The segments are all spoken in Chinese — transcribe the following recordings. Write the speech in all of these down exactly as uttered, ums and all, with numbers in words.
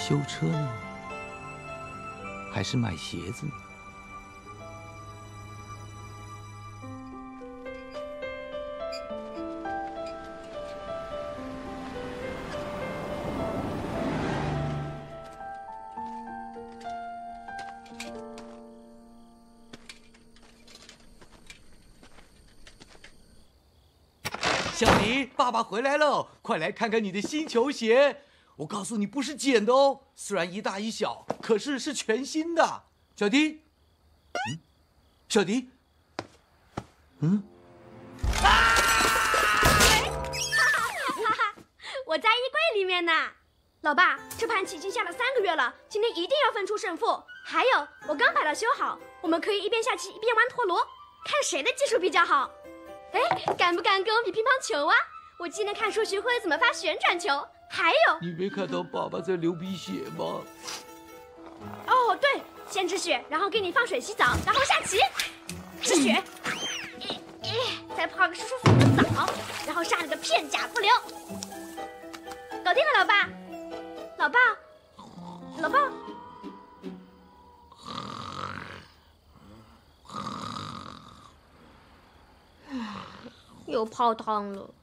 修车呢，还是买鞋子呢？小迪，爸爸回来了，快来看看你的新球鞋。我告诉你，不是捡的哦，虽然一大一小，可是是全新的。小迪，嗯，小迪，嗯， 啊！我在衣柜里面呢。老爸，这盘棋已经下了三个月了，今天一定要分出胜负。还有，我刚把它修好，我们可以一边下棋一边玩陀螺，看谁的技术比较好。哎，敢不敢跟我比乒乓球啊？我今天看书学会了怎么发旋转球，还有…… 你没看到爸爸在流鼻血吗？ 哦，对，先止血，然后给你放水洗澡，然后下棋，止血，再泡个舒舒服服的澡，然后杀了个片甲不留。搞定了，老爸，老爸，老爸。又泡汤了。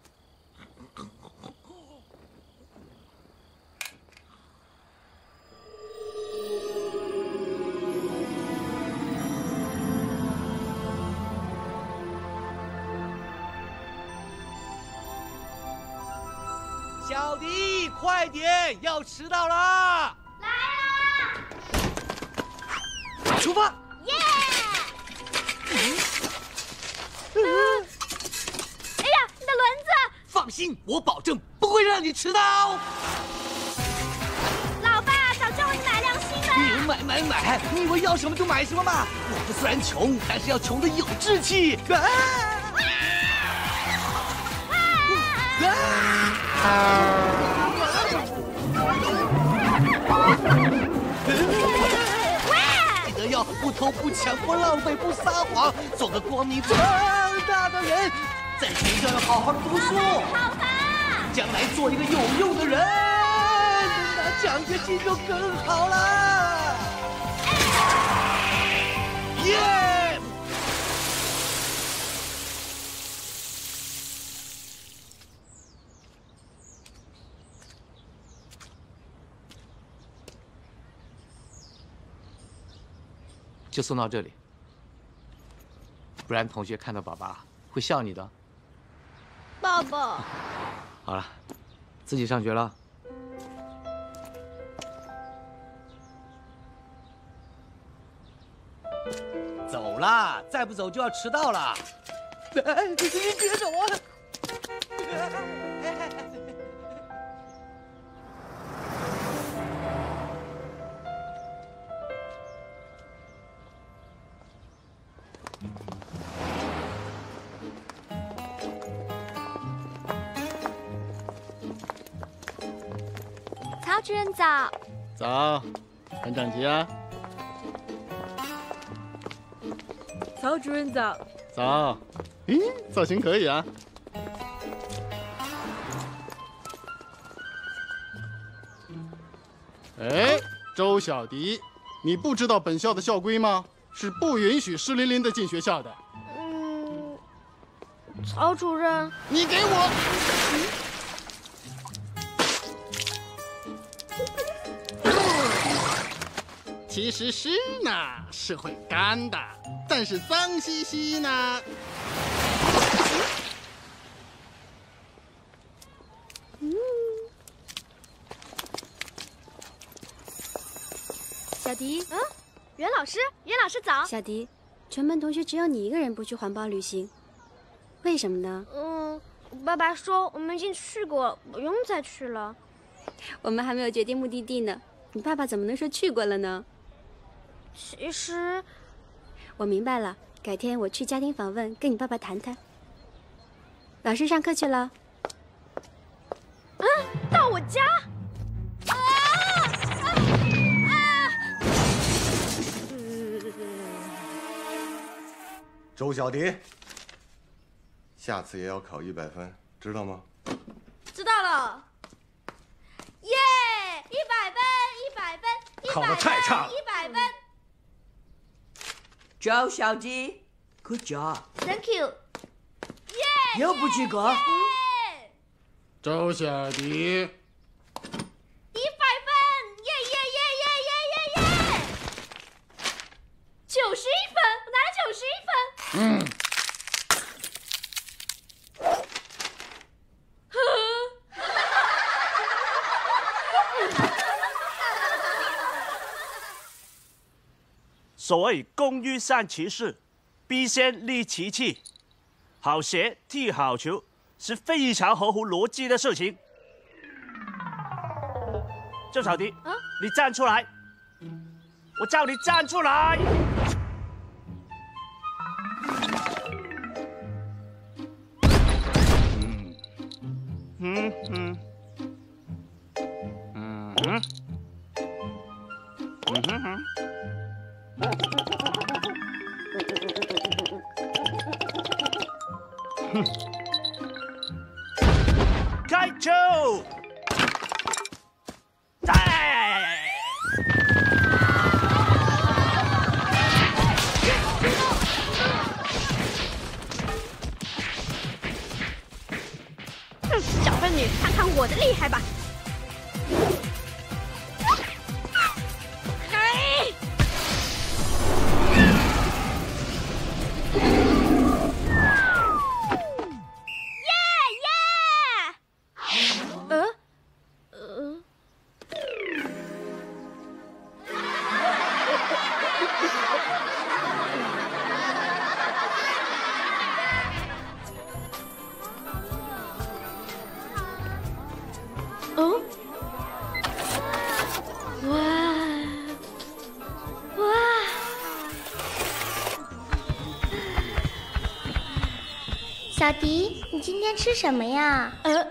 小迪，快点，要迟到了！ 来啦！ 出发！ 耶！嗯。哎呀，你的轮子！ 放心，我保证不会让你迟到。 老爸，早叫你买辆新的。 你买买买！你以为要什么就买什么吗？我们虽然穷，但是要穷的有志气。啊！啊！啊！记得要不偷不抢不浪费不撒谎，做个光明正大的人。在学校要好好读书， 好吧， 将来做一个有用的人，拿奖学金就更好了。耶！就送到这里，不然同学看到爸爸会笑你的。 爸爸， 好了，自己上学了。走啦，再不走就要迟到了。哎，你别走啊！ 曹主任早。 早，很整齐啊。 曹主任早。 早，咦，造型可以啊。哎，周小迪，你不知道本校的校规吗？是不允许湿淋淋的进学校的。 嗯，曹主任， 你给我。其实湿呢是会干的，但是脏兮兮呢。 嗯。 小迪， 嗯，袁老师，袁老师早。 小迪，全班同学只有你一个人不去环保旅行，为什么呢？ 嗯，爸爸说我们已经去过，不用再去了。 我们还没有决定目的地呢，你爸爸怎么能说去过了呢？ 其实， 我明白了，改天我去家庭访问，跟你爸爸谈谈。老师上课去了。 嗯，到我家。啊啊啊！ 周小迪，下次也要考一百分，知道吗？ 知道了。耶，一百分！ 考得太差了。 一百分。 周小迪 ，Good job。 Thank you。耶！ 又不及格。 周小迪， 一百分！耶耶耶耶耶耶耶！九十一分，我拿了九十一分。 嗯。 所谓工欲善其事，必先利其器。好鞋踢好球是非常合乎逻辑的事情。周小迪， 啊、 你站出来！我叫你站出来！嗯嗯嗯嗯嗯嗯哼哼。哼，开球！哎！ 小笨女，看看我的厉害吧！哎！哦，哇哇！ 小迪，你今天吃什么呀？ 呃，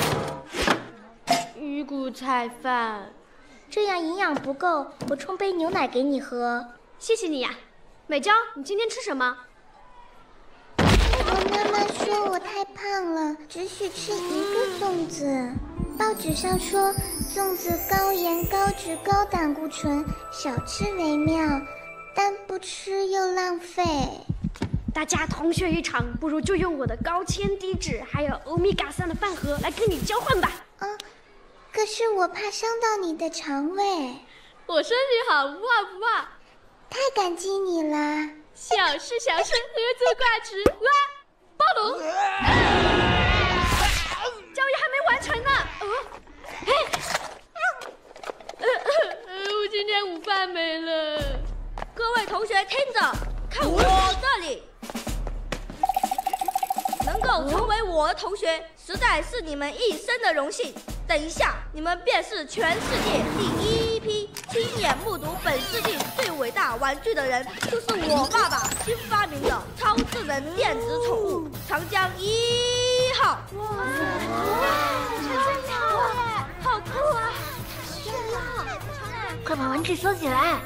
鱼骨菜饭。 这样营养不够，我冲杯牛奶给你喝。 谢谢你呀，美娇，你今天吃什么？ 我妈妈说我太胖了，只许吃一个粽子。报纸上说粽子高盐、高脂、高胆固醇，少吃为妙，但不吃又浪费。 大家同学一场，不如就用我的高铅低脂还有欧米伽三的饭盒来跟你交换吧。 嗯，可是我怕伤到你的肠胃。 我身体好，不怕不怕。 太感激你了。 小事小事，合作挂齿。哇，暴龙！交易还没完成呢。哦，嘿，呃呃，我今天午饭没了。 各位同学听着，看我这里。能够成为我的同学，实在是你们一生的荣幸。等一下，你们便是全世界第一批亲眼目睹本世纪最伟大玩具的人，就是我爸爸新发明的超智能电子宠物长江一号。 哇，长江一号，好酷啊！炫耀！快把玩具收起来。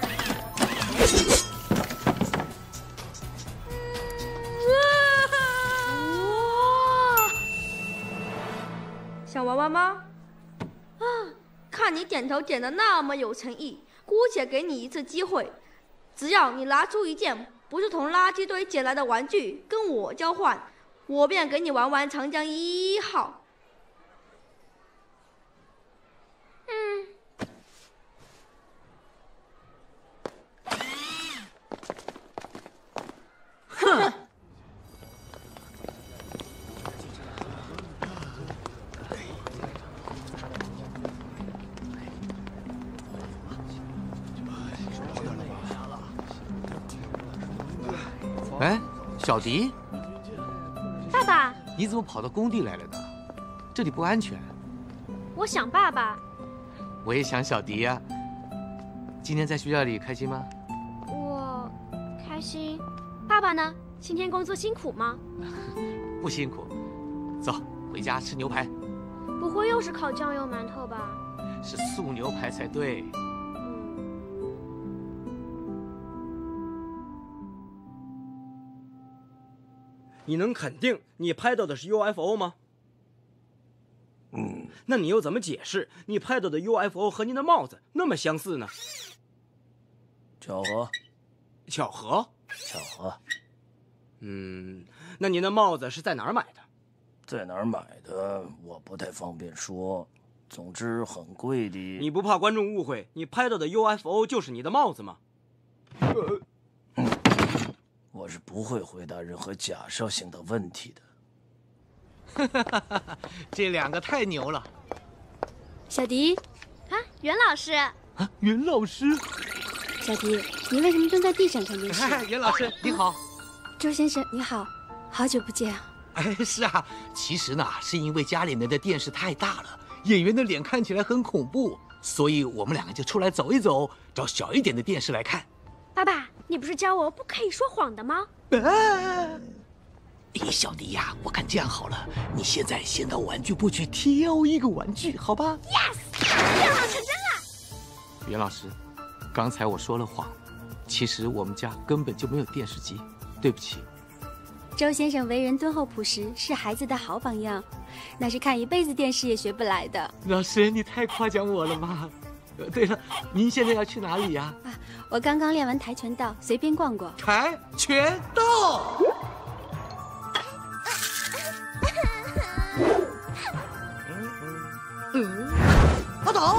想玩玩吗？啊，看你点头点得那么有诚意，姑且给你一次机会，只要你拿出一件不是从垃圾堆捡来的玩具跟我交换，我便给你玩玩长江一号。 嗯。 哼。哎，小迪， 爸爸， 你怎么跑到工地来了呢？这里不安全。 我想爸爸。 我也想小迪呀。今天在学校里开心吗？ 我开心。爸爸呢？今天工作辛苦吗？ 不辛苦。走，回家吃牛排。 不会又是烤酱油馒头吧？ 是素牛排才对。 你能肯定你拍到的是 U F O 吗？ 嗯， 那你又怎么解释你拍到的 U F O 和您的帽子那么相似呢？ 巧合， 巧合， 巧合。 嗯，那您的帽子是在哪儿买的？ 在哪儿买的，我不太方便说。总之很贵的。 你不怕观众误会，你拍到的 U F O 就是你的帽子吗？ 呃我是不会回答任何假设性的问题的。 这两个太牛了。 小迪， 啊，袁老师。 啊，袁老师。 小迪，你为什么蹲在地上看电视？ 袁老师，你好。 周先生，你好，好久不见啊。 哎，是啊，其实呢，是因为家里面的电视太大了，演员的脸看起来很恐怖，所以我们两个就出来走一走，找小一点的电视来看。 爸爸，你不是教我不可以说谎的吗？ 哎，小迪呀，我看这样好了，你现在先到玩具部去挑一个玩具，好吧 ？Yes， 愿望成真了。 袁老师，刚才我说了谎，其实我们家根本就没有电视机，对不起。 周先生为人敦厚朴实，是孩子的好榜样，那是看一辈子电视也学不来的。 老师，你太夸奖我了嘛！对了，您现在要去哪里呀？ 啊，我刚刚练完跆拳道，随便逛逛。 跆拳道。嗯，阿斗。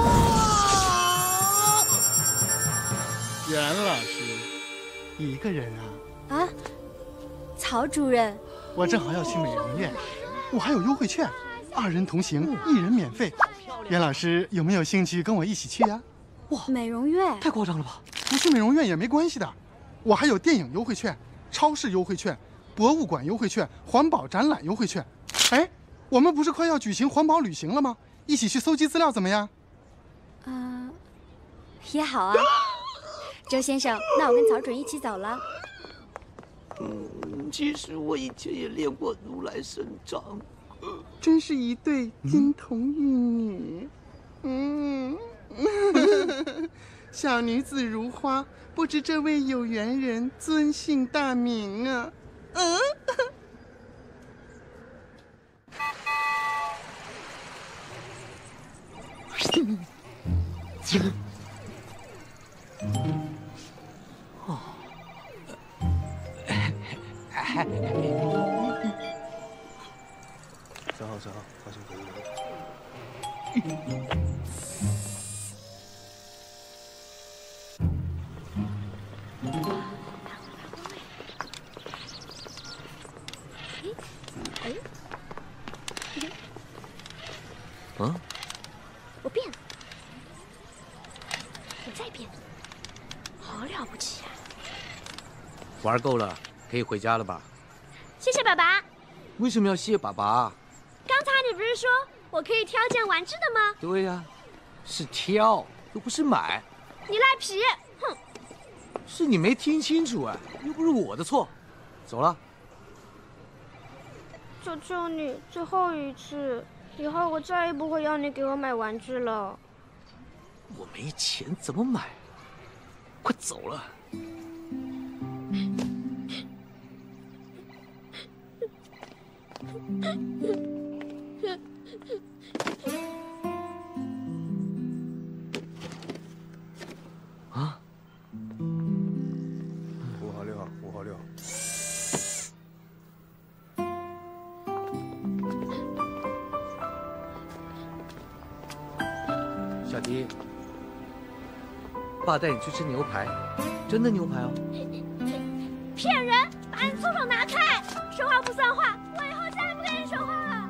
袁老师，一个人啊？ 啊，曹主任， 我正好要去美容院，我还有优惠券，二人同行，一人免费。袁老师有没有兴趣跟我一起去呀？ 哇，美容院太夸张了吧？ 不去美容院也没关系的，我还有电影优惠券、超市优惠券、博物馆优惠券、环保展览优惠券。哎，我们不是快要举行环保旅行了吗？一起去搜集资料怎么样？ 嗯、呃，也好啊。周先生，那我跟曹主任一起走了。 嗯，其实我以前也练过如来神掌。 真是一对金童玉女。嗯，小女子如花，不知这位有缘人尊姓大名啊？嗯。 哦。 三号，三号，发现可疑人。 哎， 嗯， 我变了，我再变，好了不起啊！ 玩够了，可以回家了吧？ 谢谢爸爸。 为什么要谢爸爸？ 刚才你不是说我可以挑件玩具的吗？ 对呀、啊，是挑，又不是买。 你赖皮！哼！ 是你没听清楚啊，又不是我的错。走了。 求求你，最后一次，以后我再也不会要你给我买玩具了。 我没钱怎么买？快走了。啊！ 五号六号，五号六号。 小迪，爸带你去吃牛排，真的牛排哦。 骗人！把你粗手拿开！说话不算话，我以后再也不跟你说话了。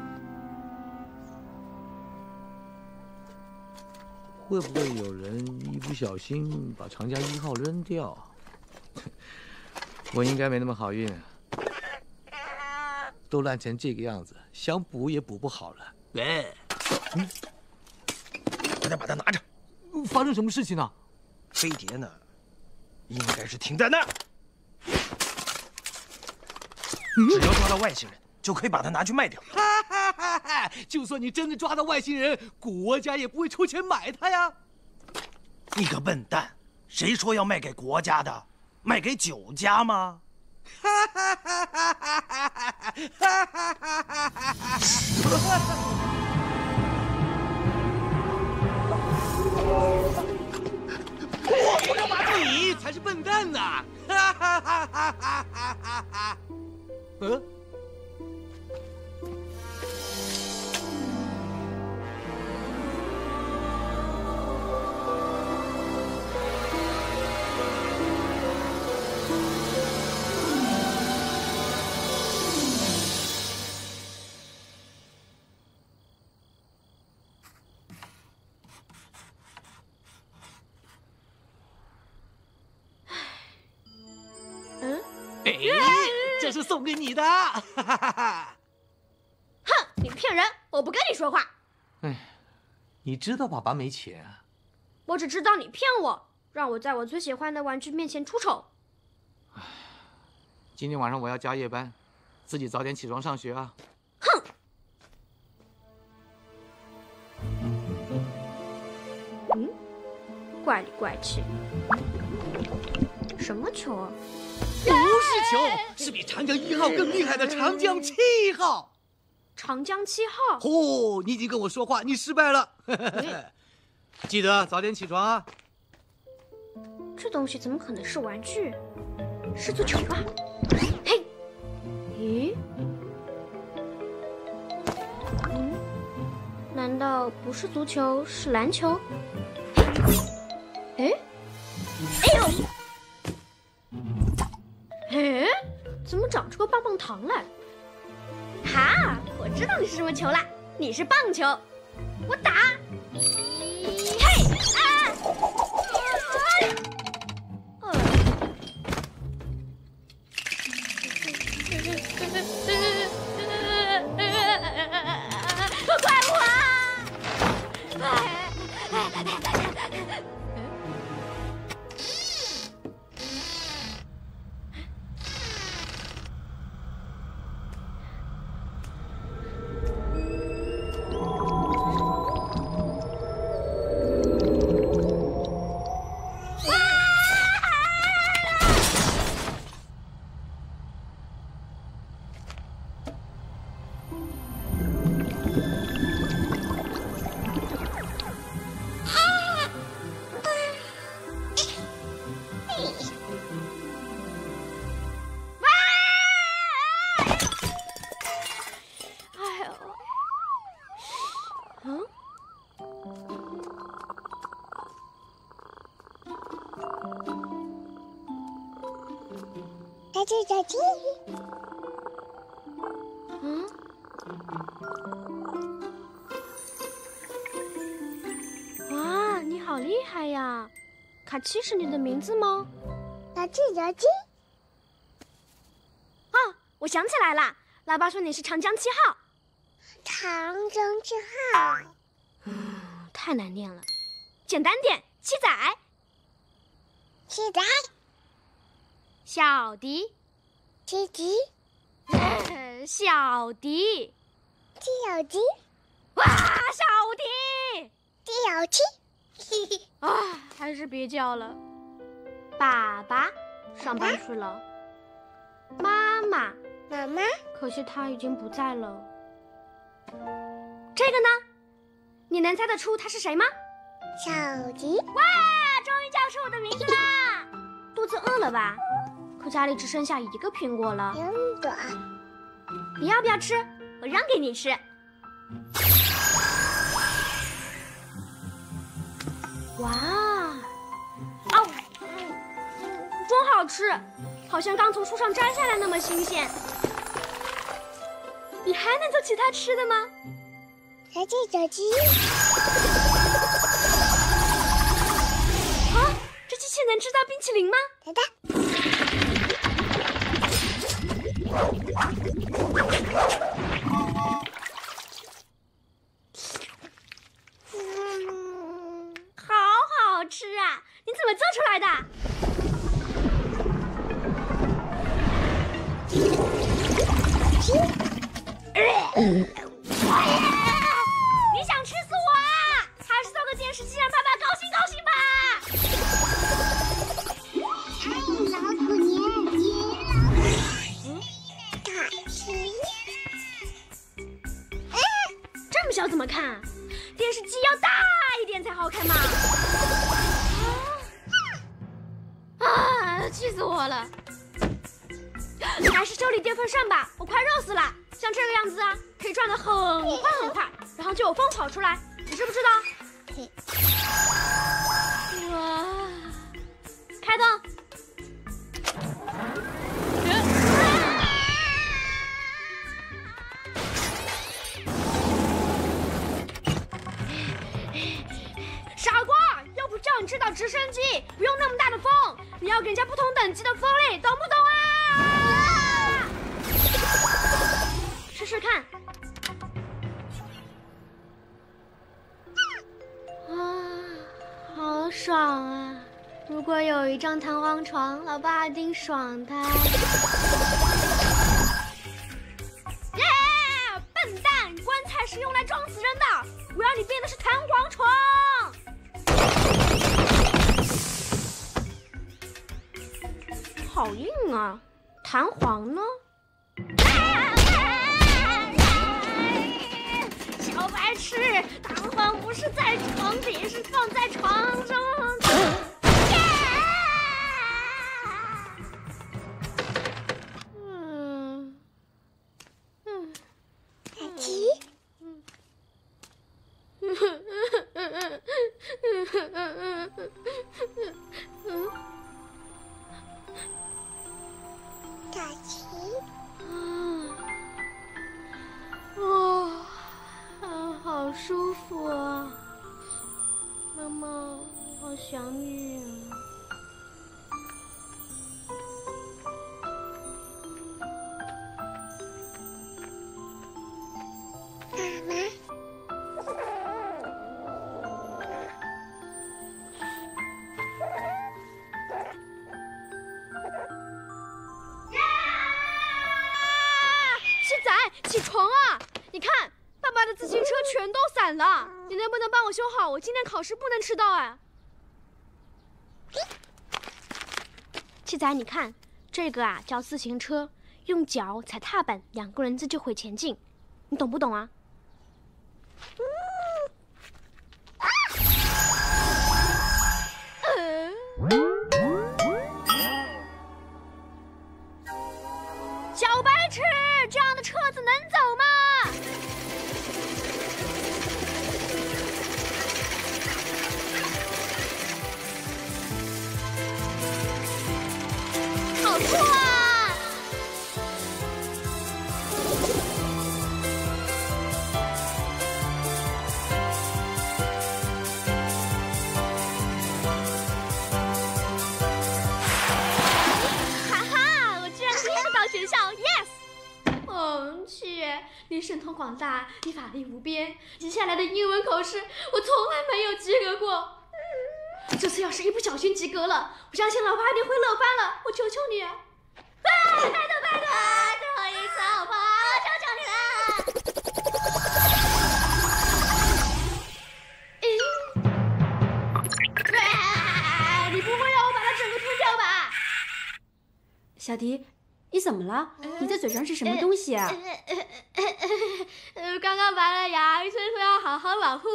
会不会有人一不小心把长江一号扔掉？我应该没那么好运，都烂成这个样子，想补也补不好了。喂，嗯， 快点把它拿着。 发生什么事情呢？ 飞碟呢，应该是停在那儿。只要抓到外星人，就可以把它拿去卖掉。 就算你真的抓到外星人，国家也不会出钱买它呀！ 你个笨蛋，谁说要卖给国家的？卖给酒家吗？ 我要把你笨蛋呐！哈哈哈哈哈哈哈！嗯。 哎，这是送给你的！哈哈哈哈！ 哼，你骗人！我不跟你说话。 哎，你知道爸爸没钱啊？ 我只知道你骗我，让我在我最喜欢的玩具面前出丑。 唉，今天晚上我要加夜班，自己早点起床上学啊！ 哼！嗯，怪里怪气。什么球啊？ 不是球，是比长江一号更厉害的长江七号。 长江七号？ 哦，你已经跟我说话，你失败了。记得早点起床啊。 这东西怎么可能是玩具？是足球吧？嘿，咦？嗯？难道不是足球，是篮球？哎？哎呦！ 哎，怎么长出个棒棒糖来？哈，我知道你是什么球啦，你是棒球。我打，嘿啊！呃，怪我！ 小鸡，小鸡。 嗯。哇，你好厉害呀！卡奇是你的名字吗？ 小鸡，小鸡。 啊，我想起来了，老爸说你是长江七号。 长江七号。 嗯，太难念了，简单点，七仔。 七仔。 小迪， 七迪， 呃、小迪， 小迪， 哇，小迪， 小迪， 啊，还是别叫了。爸爸上班去了，妈妈， 妈妈， 可惜她已经不在了。这个呢？你能猜得出他是谁吗？ 小迪。 哇，终于叫出我的名字啦！肚子饿了吧？ 可家里只剩下一个苹果了， 苹果， 你要不要吃？我让给你吃。哇，哦，真好吃，好像刚从树上摘下来那么新鲜。你还能做其他吃的吗？ 小鸡，小鸡。 啊，这机器能制造冰淇淋吗？ 等等。 嗯，好好吃啊！你怎么做出来的？你想吃死我啊？还是做个电视机让爸爸高兴高兴吧？ 老虎年节，卡奇， 这么小怎么看？电视机要大一点才好看嘛！啊！ 气死我了！还是修理电风扇吧，我快热死了。像这个样子啊，可以转得很快很快，然后就有风跑出来，你知不知道？哇！开灯。傻瓜，要不叫你知道直升机不用那么大的风，你要给人家不同等级的风力，懂不懂啊？试试看。啊，好爽啊！如果有一张弹簧床，老爸一定爽呆。耶！笨蛋，棺材是用来装死人的，我要你变的是弹簧床。好硬啊，弹簧呢？小白痴，弹簧不是在床底，是放在床上。嗯嗯， 小琪。小琪， 哇，啊，好舒服啊！妈妈，好想你啊！ 妈妈。 起床啊！你看，爸爸的自行车全都散了，你能不能帮我修好？我今天考试不能迟到哎。七仔，你看，这个啊叫自行车，用脚踩踏板，两个人子就会前进，你懂不懂啊？嗯。小白痴，这样的车子能走吗？好错啊！哈哈，我居然今天到学校 ，yes！ 哦，七，你神通广大，你法力无边。接下来的英文考试，我从来没有及格过。嗯，这次要是一不小心及格了，我相信老爸一定会乐翻了。我求求你啊！啊，拜托拜托，最后一次，好不好？我求求你了。嗯，啊，你不会让我把它整个吞掉吧？ 小迪。你怎么了？你在嘴上是什么东西啊？ 呃，刚刚拔了牙，医生说要好好保护。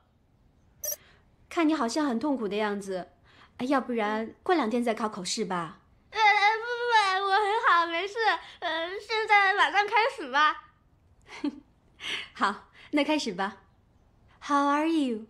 看你好像很痛苦的样子，要不然过两天再考口试吧。 呃，不不不，我很好，没事。呃，现在马上开始吧。 好，那开始吧。How are you？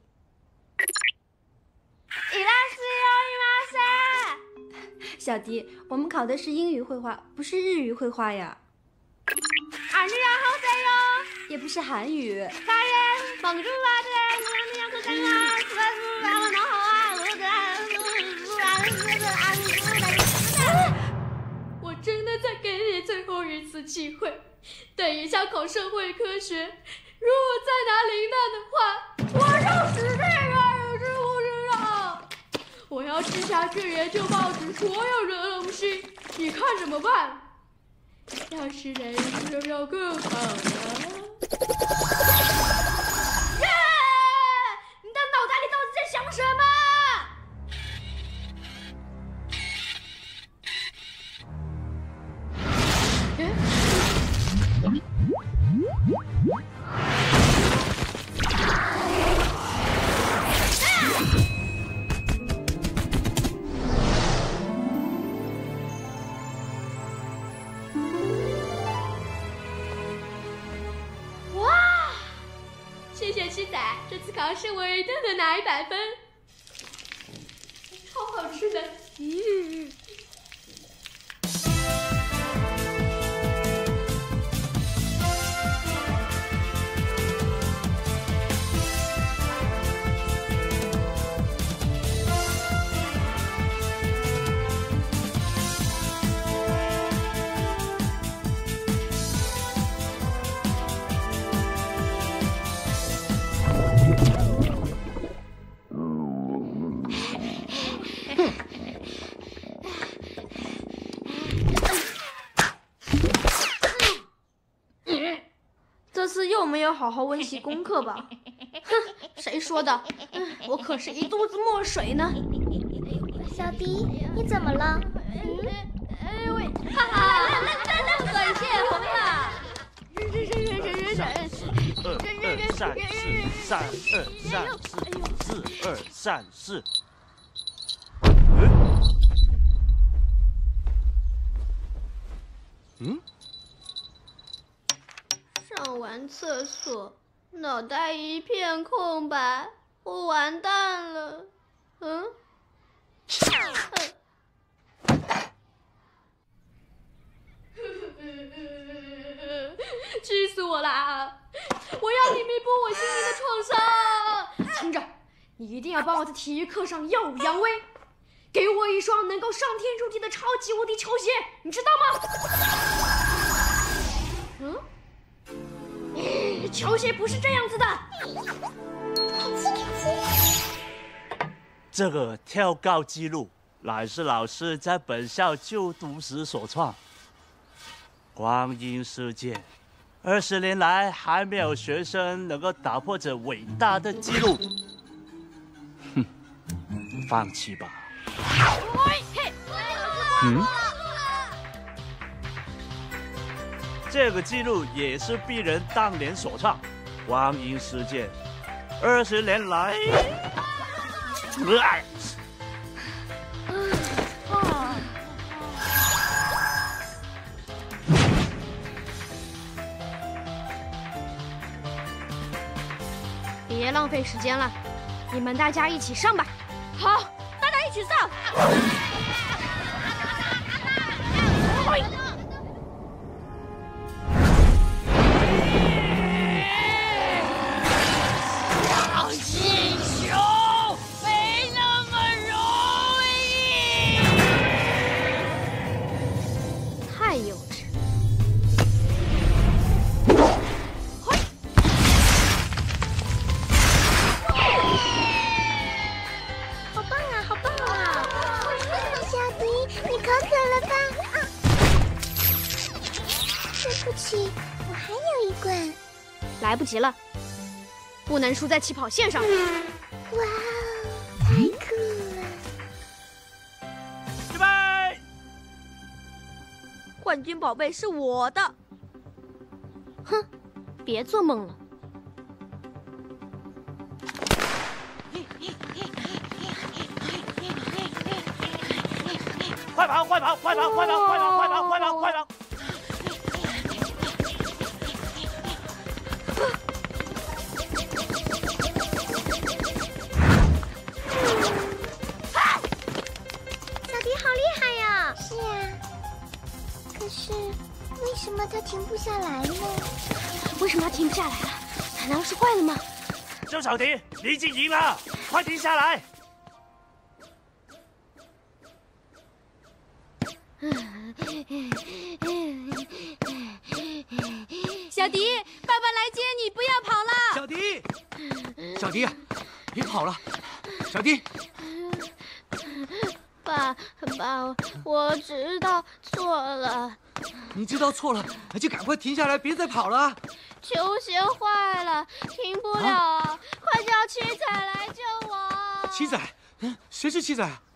伊拉西欧伊拉塞。 小迪，我们考的是英语绘画，不是日语绘画呀。 啊，你然后再哟， 也不是韩语。 大爷，帮助我的，我你要可看啊，出来出来，我能好啊，我的出来出来出来。我真的再给你最后一次机会，等一下考社会科学，如果再拿零蛋的话，我就死这个，你知不知道？我要吃下去研究报纸所有的东西，你看怎么办？要是人生要更好了。耶！你的脑袋里到底在想什么？ 考试我一定得拿一百分，超好吃的。嗯。 这次又没有好好温习功课吧？ 哼，谁说的？嗯，我可是一肚子墨水呢。 小迪，你怎么了？ 哎喂，哈哈， 水泄洪了！ 二三四，三二三四，四二三四。 嗯？ 上完厕所，脑袋一片空白，我完蛋了。嗯？气死我啦！我要你弥补我心灵的创伤。听着，你一定要帮我在体育课上耀武扬威，给我一双能够上天入地的超级无敌球鞋，你知道吗？嗯？球鞋不是这样子的。 这个跳高纪录乃是老师在本校就读时所创。光阴似箭，二十年来还没有学生能够打破这伟大的纪录。哼，放弃吧。嗯。这个纪录也是鄙人当年所创，光阴似箭，二十年来。 别浪费时间了，你们大家一起上吧。 好，大家一起上。 来不及了，不能输在起跑线上。 哇哦，太酷了！ 预备， 冠军宝贝是我的。 哼，别做梦了。 快跑！快跑！快跑！快跑！快跑！快跑！快跑！快跑！ 是啊，可是为什么他停不下来呢？ 为什么他停不下来了？难道是坏了吗？ 周小迪，你已经赢了，快停下来！ 小迪，爸爸来接你，不要跑了。 小迪，小迪，别跑了，小迪。 爸爸，我知道错了。 你知道错了，就赶快停下来，别再跑了。 球鞋坏了，停不了，啊、快叫七仔来救我！ 七仔，嗯，谁是七仔啊？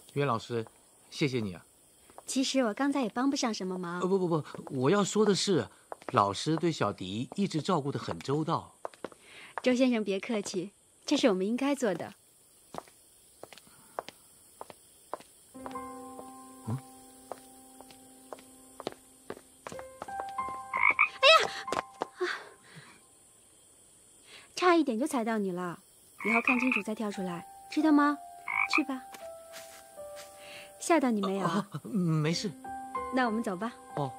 袁老师，谢谢你啊。 其实我刚才也帮不上什么忙。 呃，不不不，我要说的是，老师对小迪一直照顾得很周到。 周先生别客气，这是我们应该做的。 嗯。 哎呀！啊，差一点就踩到你了，以后看清楚再跳出来，知道吗？去吧。吓到你没有？ 啊啊、没事。 那我们走吧。 哦。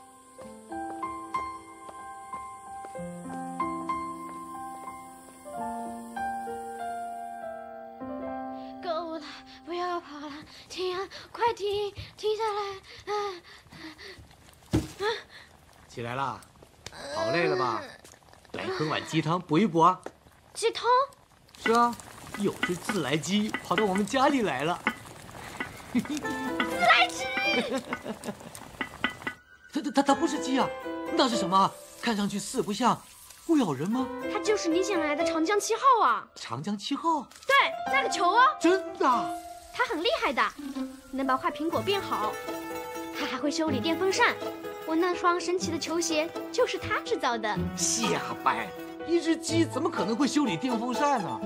够了，不要跑了，停啊！快停，停下来！啊啊！起来啦，好累了吧？来喝碗鸡汤补一补啊。 鸡汤？ 是啊，有只自来鸡跑到我们家里来了。 自来鸡！ 它它它它不是鸡啊，那是什么？看上去四不像，会咬人吗？ 它就是你捡来的长江七号啊！ 长江七号？ 对，那个球啊！ 真的？ 它很厉害的，能把坏苹果变好。它还会修理电风扇。我那双神奇的球鞋就是它制造的。 瞎掰！一只鸡怎么可能会修理电风扇呢？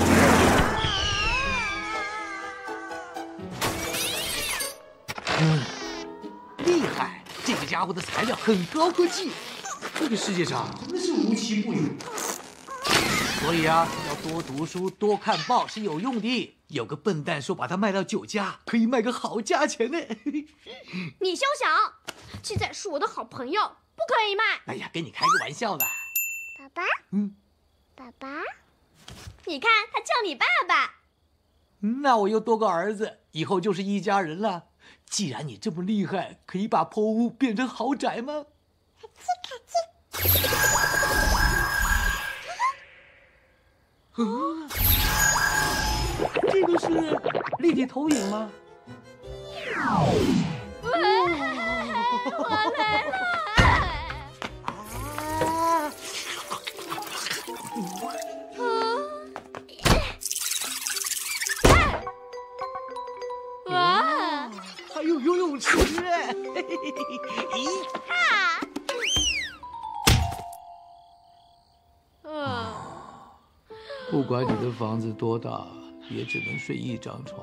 嗯，厉害！这个家伙的材料很高科技，这个世界上真的是无奇不有。所以啊，要多读书、多看报是有用的。有个笨蛋说把它卖到酒家，可以卖个好价钱呢。 你休想！七仔是我的好朋友，不可以卖。 哎呀，跟你开个玩笑的。 爸爸， 嗯， 爸爸， 你看他叫你爸爸。 那我又多个儿子，以后就是一家人了。既然你这么厉害，可以把破屋变成豪宅吗？ 卡叽卡叽。 啊，这个是立体投影吗？ 我来了！哇！ 还有游泳池哎！咦哈！嗯。 不管你的房子多大，也只能睡一张床。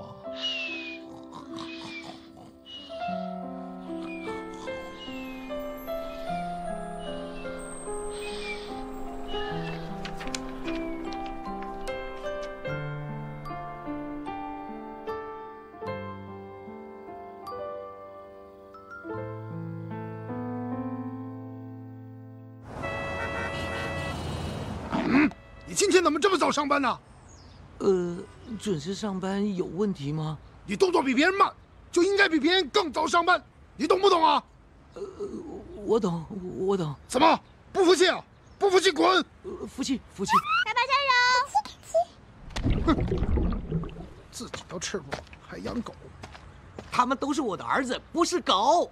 嗯，你今天怎么这么早上班呢？ 呃，准时上班有问题吗？ 你动作比别人慢，就应该比别人更早上班，你懂不懂啊？ 呃，我懂，我懂。 怎么不服气啊？不服气滚！ 呃，服气，服气。 爸爸加油！ 哼，自己都吃不饱，还养狗。 他们都是我的儿子，不是狗。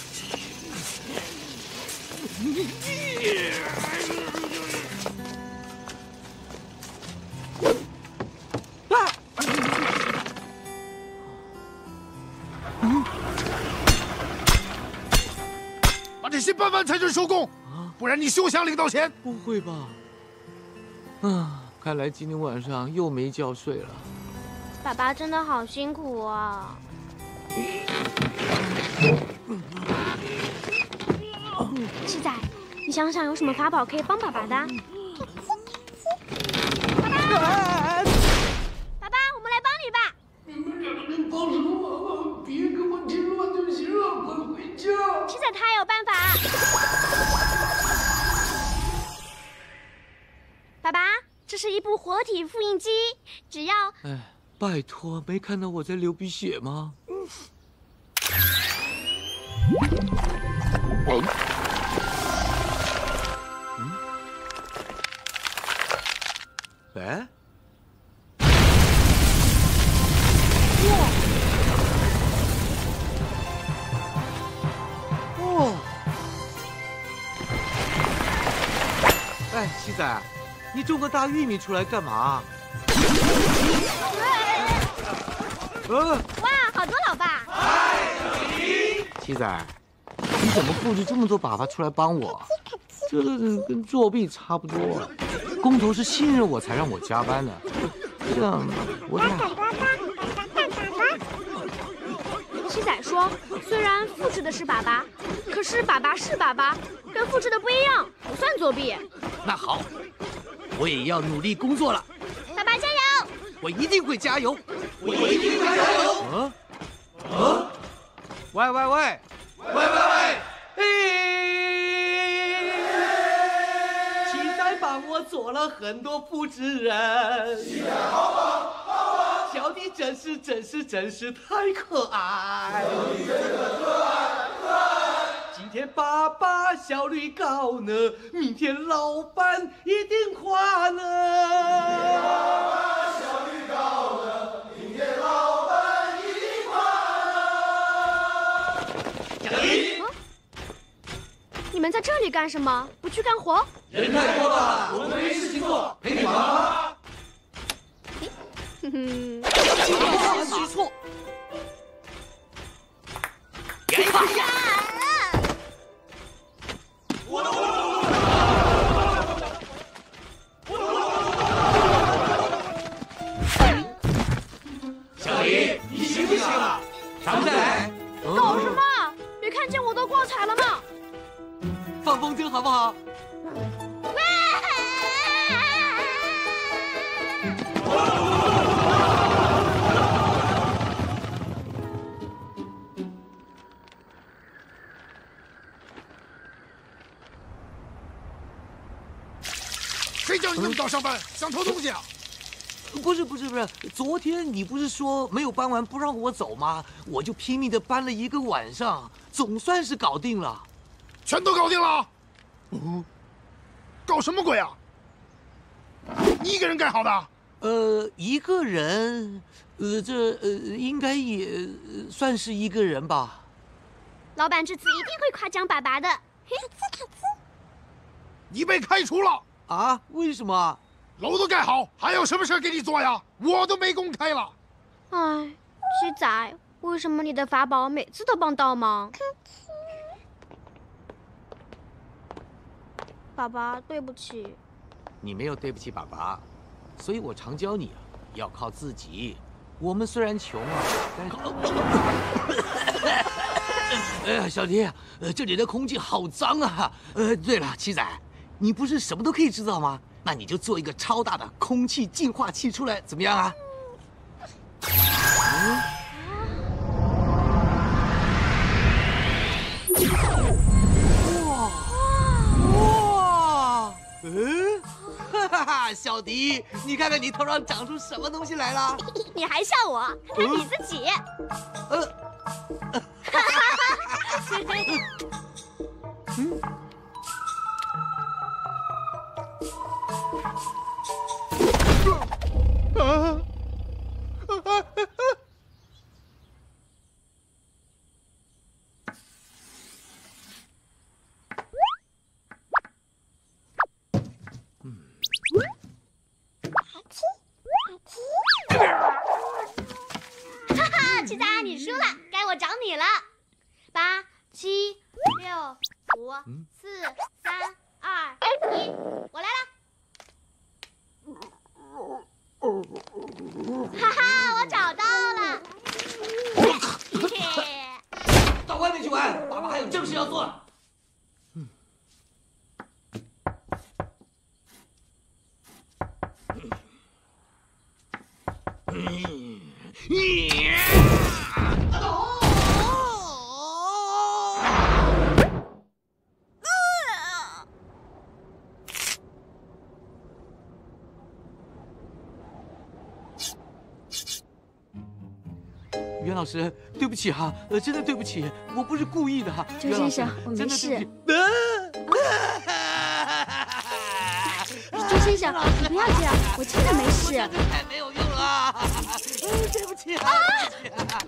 把这些搬完才准收工，不然你休想领到钱。 不会吧？啊，看来今天晚上又没觉睡了。 爸爸真的好辛苦啊！七仔，你想想有什么法宝可以帮爸爸的？爸爸，爸爸，我们来帮你吧。 你们两个能帮什么忙啊？别给我添乱就行了，快回家。 七仔他有办法。爸爸，这是一部活体复印机，只要…… 哎，拜托，没看到我在流鼻血吗？嗯。 哎，哇！哇！哎，七仔，你种个大玉米出来干嘛？ 哇，好好多，老爸。 七仔，你怎么布置这么多粑粑出来帮我？这跟作弊差不多。工头是信任我才让我加班的，这样不太好。 七仔说，虽然复制的是粑粑，可是粑粑是粑粑，跟复制的不一样，不算作弊。 那好，我也要努力工作了。 爸爸加油！ 我一定会加油。我一定会加油。嗯。嗯。喂喂喂！喂喂喂！哎！七仔帮我做了很多复制人。七仔好棒好棒！小弟真是真是真是太可爱。小弟真是可爱可爱。今天爸爸效率高呢，明天老板一定夸呢。爸爸效率高呢，明天老板一定夸呢。小弟， 你们在这里干什么？不去干活？ 人太多了，我们没事情做，陪你玩吧。 哼哼， 记错。哎呀！小李，你行不行啊？咱们再来。 搞什么？没看见我都过彩了吗？ 放风筝好不好？ 谁叫你那么早上班，想偷东西啊？ 不是不是不是，昨天你不是说没有搬完不让我走吗？我就拼命的搬了一个晚上，总算是搞定了。 全都搞定了？哦，搞什么鬼啊？你一个人干好的？ 呃，一个人，呃，这呃应该也算是一个人吧。 老板这次一定会夸奖爸爸的。 你被开除了。 啊？为什么？ 楼都盖好，还有什么事给你做呀？我都没工开了。 哎，七仔，为什么你的法宝每次都帮倒忙？爸爸，对不起。 你没有对不起爸爸，所以我常教你啊，要靠自己。我们虽然穷啊，但是……哎呀，小迪，呃，这里的空气好脏啊。呃，对了，七仔。你不是什么都可以制造吗？那你就做一个超大的空气净化器出来，怎么样啊？嗯、哇哇！嗯，哈哈哈！小迪，你看看你头上长出什么东西来了？ 你还笑我？看看你自己。呃。哈哈哈！嗯。 啊！啊！ 嗯。哈哈，七仔，你输了，该我找你了。八、七、六、五、四、三、二、一，我来了。哈哈，我找到了！ 到外面去玩，爸爸还有正事要做。嗯。嗯。袁老师，对不起哈、啊，呃，真的对不起，我不是故意的哈。 周先生，我没事。周先生，你不要这样，我真的没事。 太没有用了，对不起啊！对不起啊！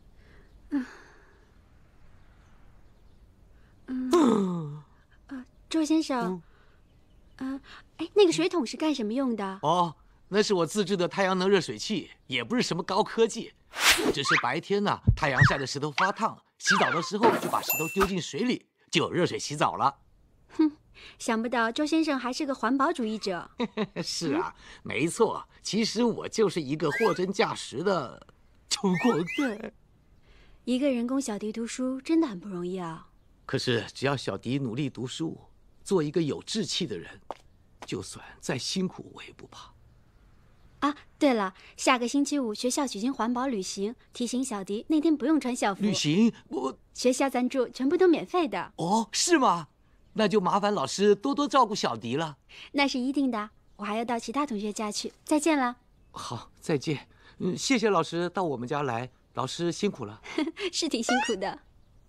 嗯。嗯。周周先生，嗯，呃、哎，那个水桶是干什么用的？ 哦，那是我自制的太阳能热水器，也不是什么高科技，只是白天呢、啊，太阳晒的石头发烫，洗澡的时候就把石头丢进水里，就有热水洗澡了。 哼，想不到周先生还是个环保主义者。 是啊，嗯、没错，其实我就是一个货真价实的穷光蛋。 一个人供小迪读书真的很不容易啊。 可是只要小迪努力读书，做一个有志气的人，就算再辛苦我也不怕。 啊，对了，下个星期五学校举行环保旅行，提醒小迪那天不用穿校服。 旅行我学校赞助，全部都免费的。 哦，是吗？那就麻烦老师多多照顾小迪了。 那是一定的，我还要到其他同学家去。再见了。 好，再见。嗯，谢谢老师到我们家来，老师辛苦了。 是挺辛苦的。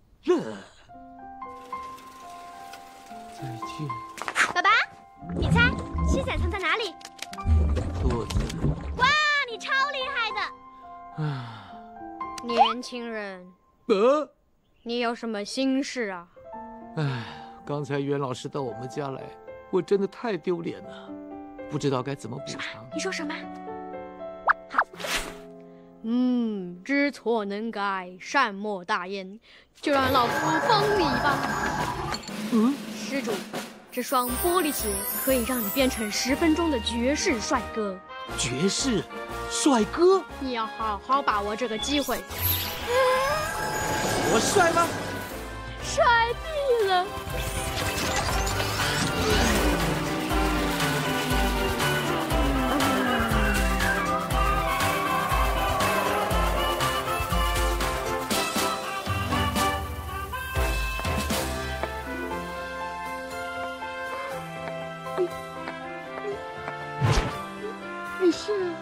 再见。 爸爸，你猜七仔藏在哪里？ 肚子。 哇，你超厉害的！ 啊， 年轻人， 呃， 你有什么心事啊？ 哎，刚才袁老师到我们家来，我真的太丢脸了，不知道该怎么补偿。 你说什么？ 好。嗯，知错能改，善莫大焉，就让老夫封你吧。 嗯， 施主，这双玻璃鞋可以让你变成十分钟的绝世帅哥。 绝世帅哥？ 你要好好把握这个机会。 我帅吗？ 帅毙了！ 你是？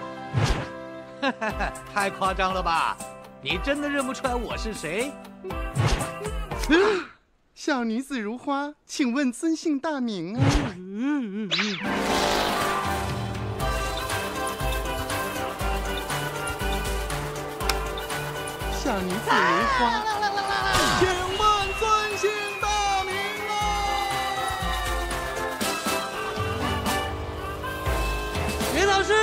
太夸张了吧！你真的认不出来我是谁？ 小女子如花，请问尊姓大名啊？嗯嗯嗯。小女子如花，请问尊姓大名啊？ 袁老师。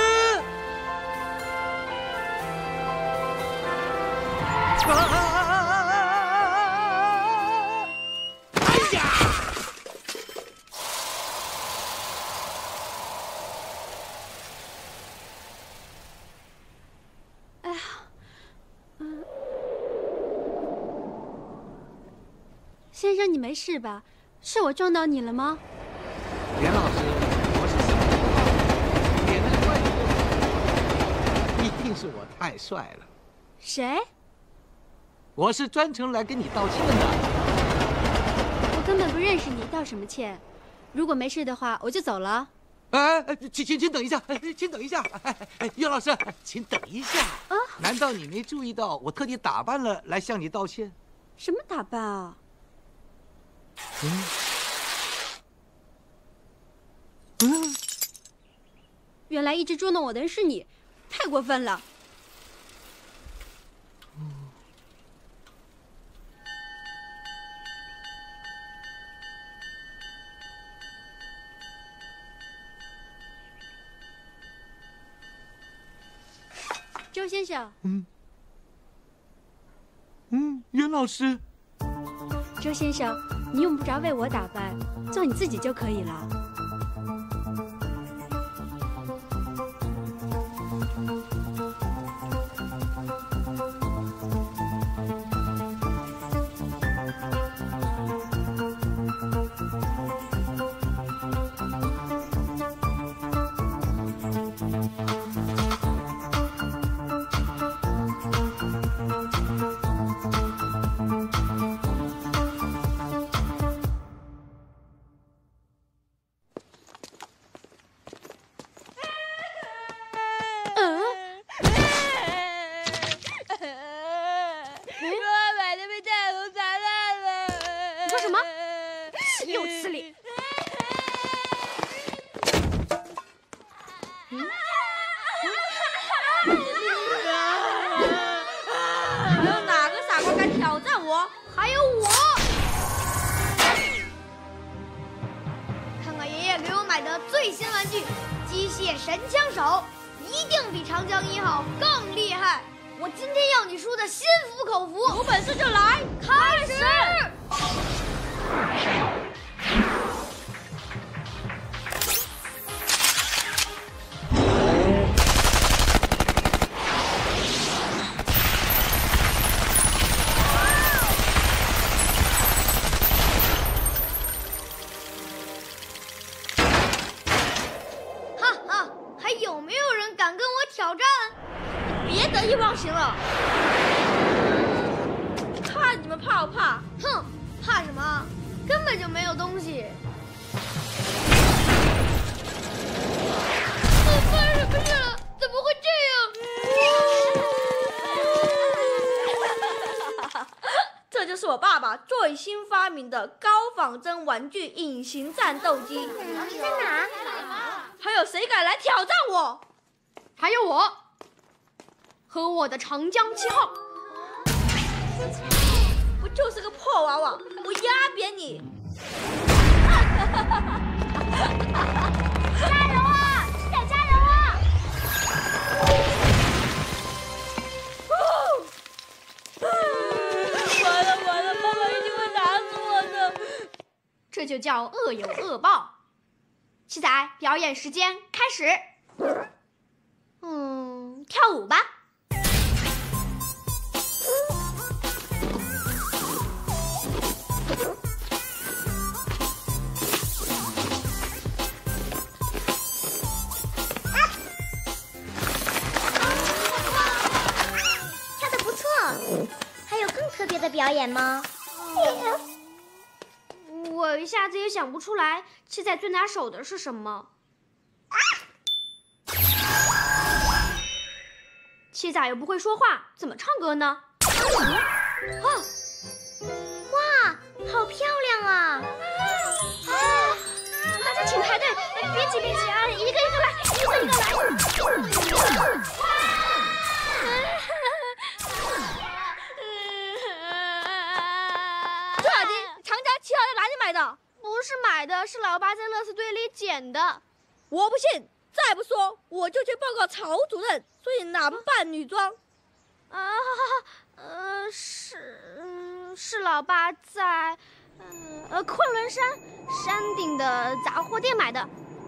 先生，你没事吧？是我撞到你了吗？ 袁老师，我是想不到，脸那怪一定是我太帅了。 谁？ 我是专程来跟你道歉的。 我根本不认识你，道什么歉？如果没事的话，我就走了。 哎哎，请请请等一下，请等一下，哎哎，袁老师，请等一下。啊？难道你没注意到我特地打扮了来向你道歉？ 什么打扮啊？ 嗯。嗯。 原来一直捉弄我的人是你，太过分了。周先生， 嗯，嗯，袁老师， 周先生，你用不着为我打扮，做你自己就可以了。 的最新玩具——机械神枪手，一定比长江一号更厉害。我今天要你输的心服口服， 有本事就来，开始！ 哈哈，还有没有人敢跟我挑战？ 别得意忘形了！看你们怕不怕？ 哼，怕什么？根本就没有东西。发生什么事了？怎么会这样？这就是我爸爸最新发明的高仿真玩具隐形战斗机。 在哪？ 还有谁敢来挑战我？ 还有我和我的长江七号。 不就是个破娃娃，我压扁你！ 加油啊！要加油啊！ 完了完了，爸爸一定会打死我的。 这就叫恶有恶报。七仔，表演时间开始。嗯，跳舞吧。 跳得不错，还有更特别的表演吗？ 我一下子也想不出来，七仔最拿手的是什么？七仔又不会说话，怎么唱歌呢？ 哦，哇，好漂亮啊！ 啊！大家请排队，别急别急啊，一个一个来，一个一个来。 朱小迪，长江七号在哪里买的？ 不是买的，是老爸在垃圾堆里捡的。 我不信，再不说我就去报告曹主任，说你男扮女装。 啊，呃，是，嗯，是老爸在，呃，昆仑山山顶的杂货店买的。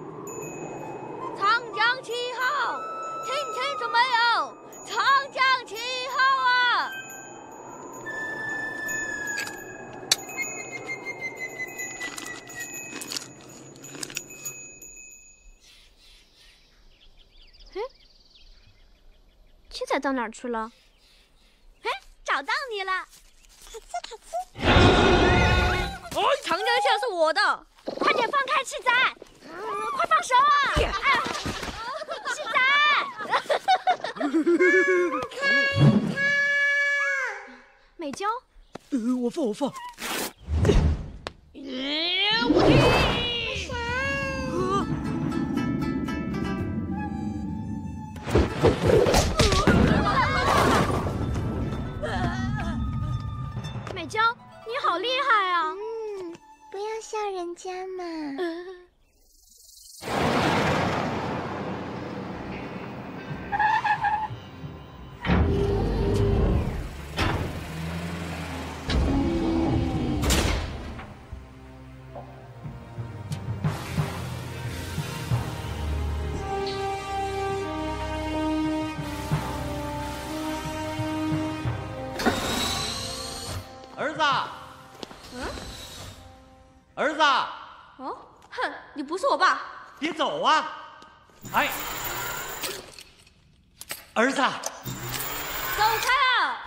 长江七号，听清楚没有？长江七号啊！ 七仔到哪儿去了？ 哎，找到你了！ 卡兹卡兹。 哦，长江七号是我的， 快点放开七仔！嗯，快放手啊！哎，七仔！ 开它！ 美娇， 呃，我放我放。 我去！ 美娇，你好厉害啊！ 嗯，不要笑人家嘛。 儿子， 嗯， 儿子， 哦，哼，你不是我爸， 别走啊！哎，儿子， 走开啊！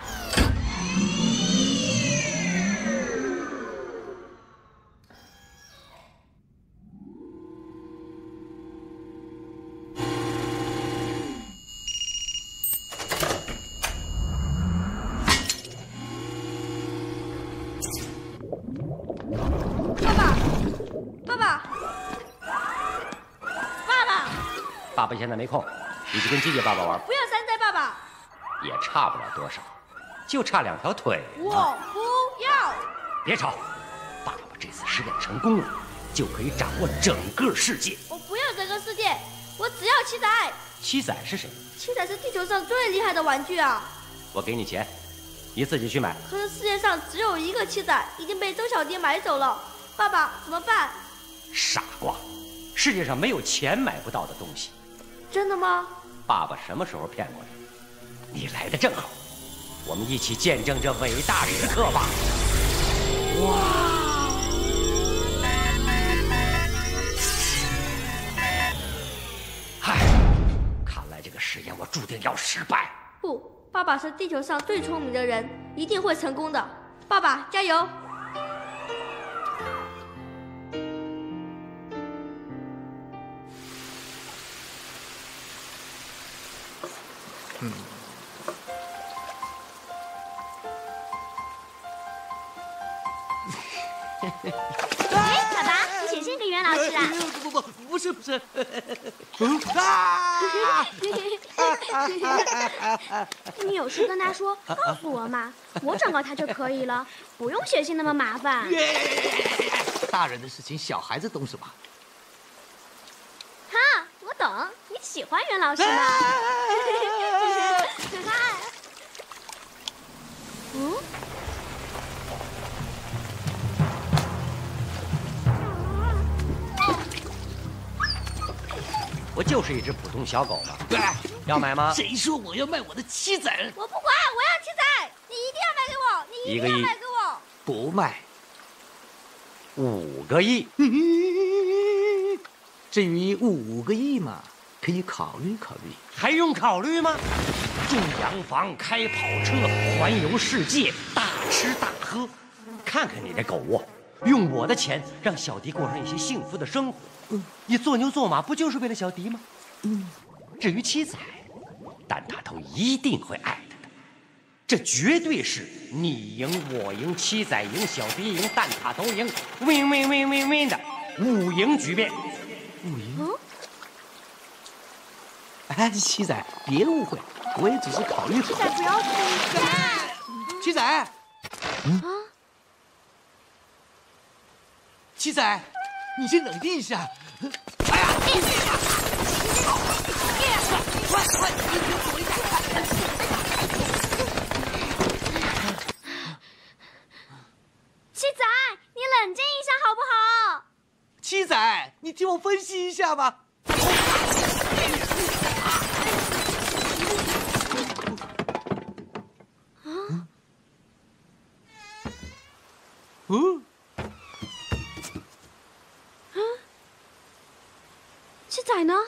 爸爸，爸爸，爸爸， 爸爸现在没空，你去跟姐姐爸爸玩。 不要山寨爸爸， 也差不了多少，就差两条腿呢。 我不要。 别吵，爸爸这次实验成功了，就可以掌握整个世界。 我不要世界，我只要七仔。 七仔是谁？ 七仔是地球上最厉害的玩具啊！ 我给你钱，你自己去买。 可是世界上只有一个七仔，已经被周小迪买走了，爸爸怎么办？ 傻瓜，世界上没有钱买不到的东西。 真的吗？ 爸爸什么时候骗过你？你来的正好，我们一起见证这伟大时刻吧！哇！嗨，看来这个实验我注定要失败。 不，爸爸是地球上最聪明的人，一定会成功的。爸爸加油！ 嗯。 哎，爸爸，你写信给袁老师啊？ 不不不，不是不是。啊！ 你有事跟他说，告诉我嘛，我转告他就可以了，不用写信那么麻烦。 大人的事情，小孩子懂什么？ 哈，我懂，你喜欢袁老师吗？嗯。 我就是一只普通小狗嘛。对，要买吗？ 谁说我要卖我的七仔？ 我不管，我要七仔，你一定要卖给我，你一定要卖给我。 不卖。 五个亿。 至于五个亿嘛，可以考虑考虑。 还用考虑吗？住洋房，开跑车，环游世界，大吃大喝。看看你的狗窝，用我的钱让小迪过上一些幸福的生活。嗯，你做牛做马不就是为了小迪吗？嗯。至于七仔，蛋挞头一定会爱他的。这绝对是你赢我赢，七仔赢，小迪赢，蛋挞头赢 ，win win win win win 的五赢局面。 五赢。嗯。哎，七仔，别误会，我也只是考虑考虑。 七仔不要哭。 七仔。嗯。啊。七仔，你先冷静一下。哎呀！快快，你躲一下！ 七仔，你冷静一下好不好？ 七仔，你听我分析一下吧。嗯？嗯？ 七仔呢？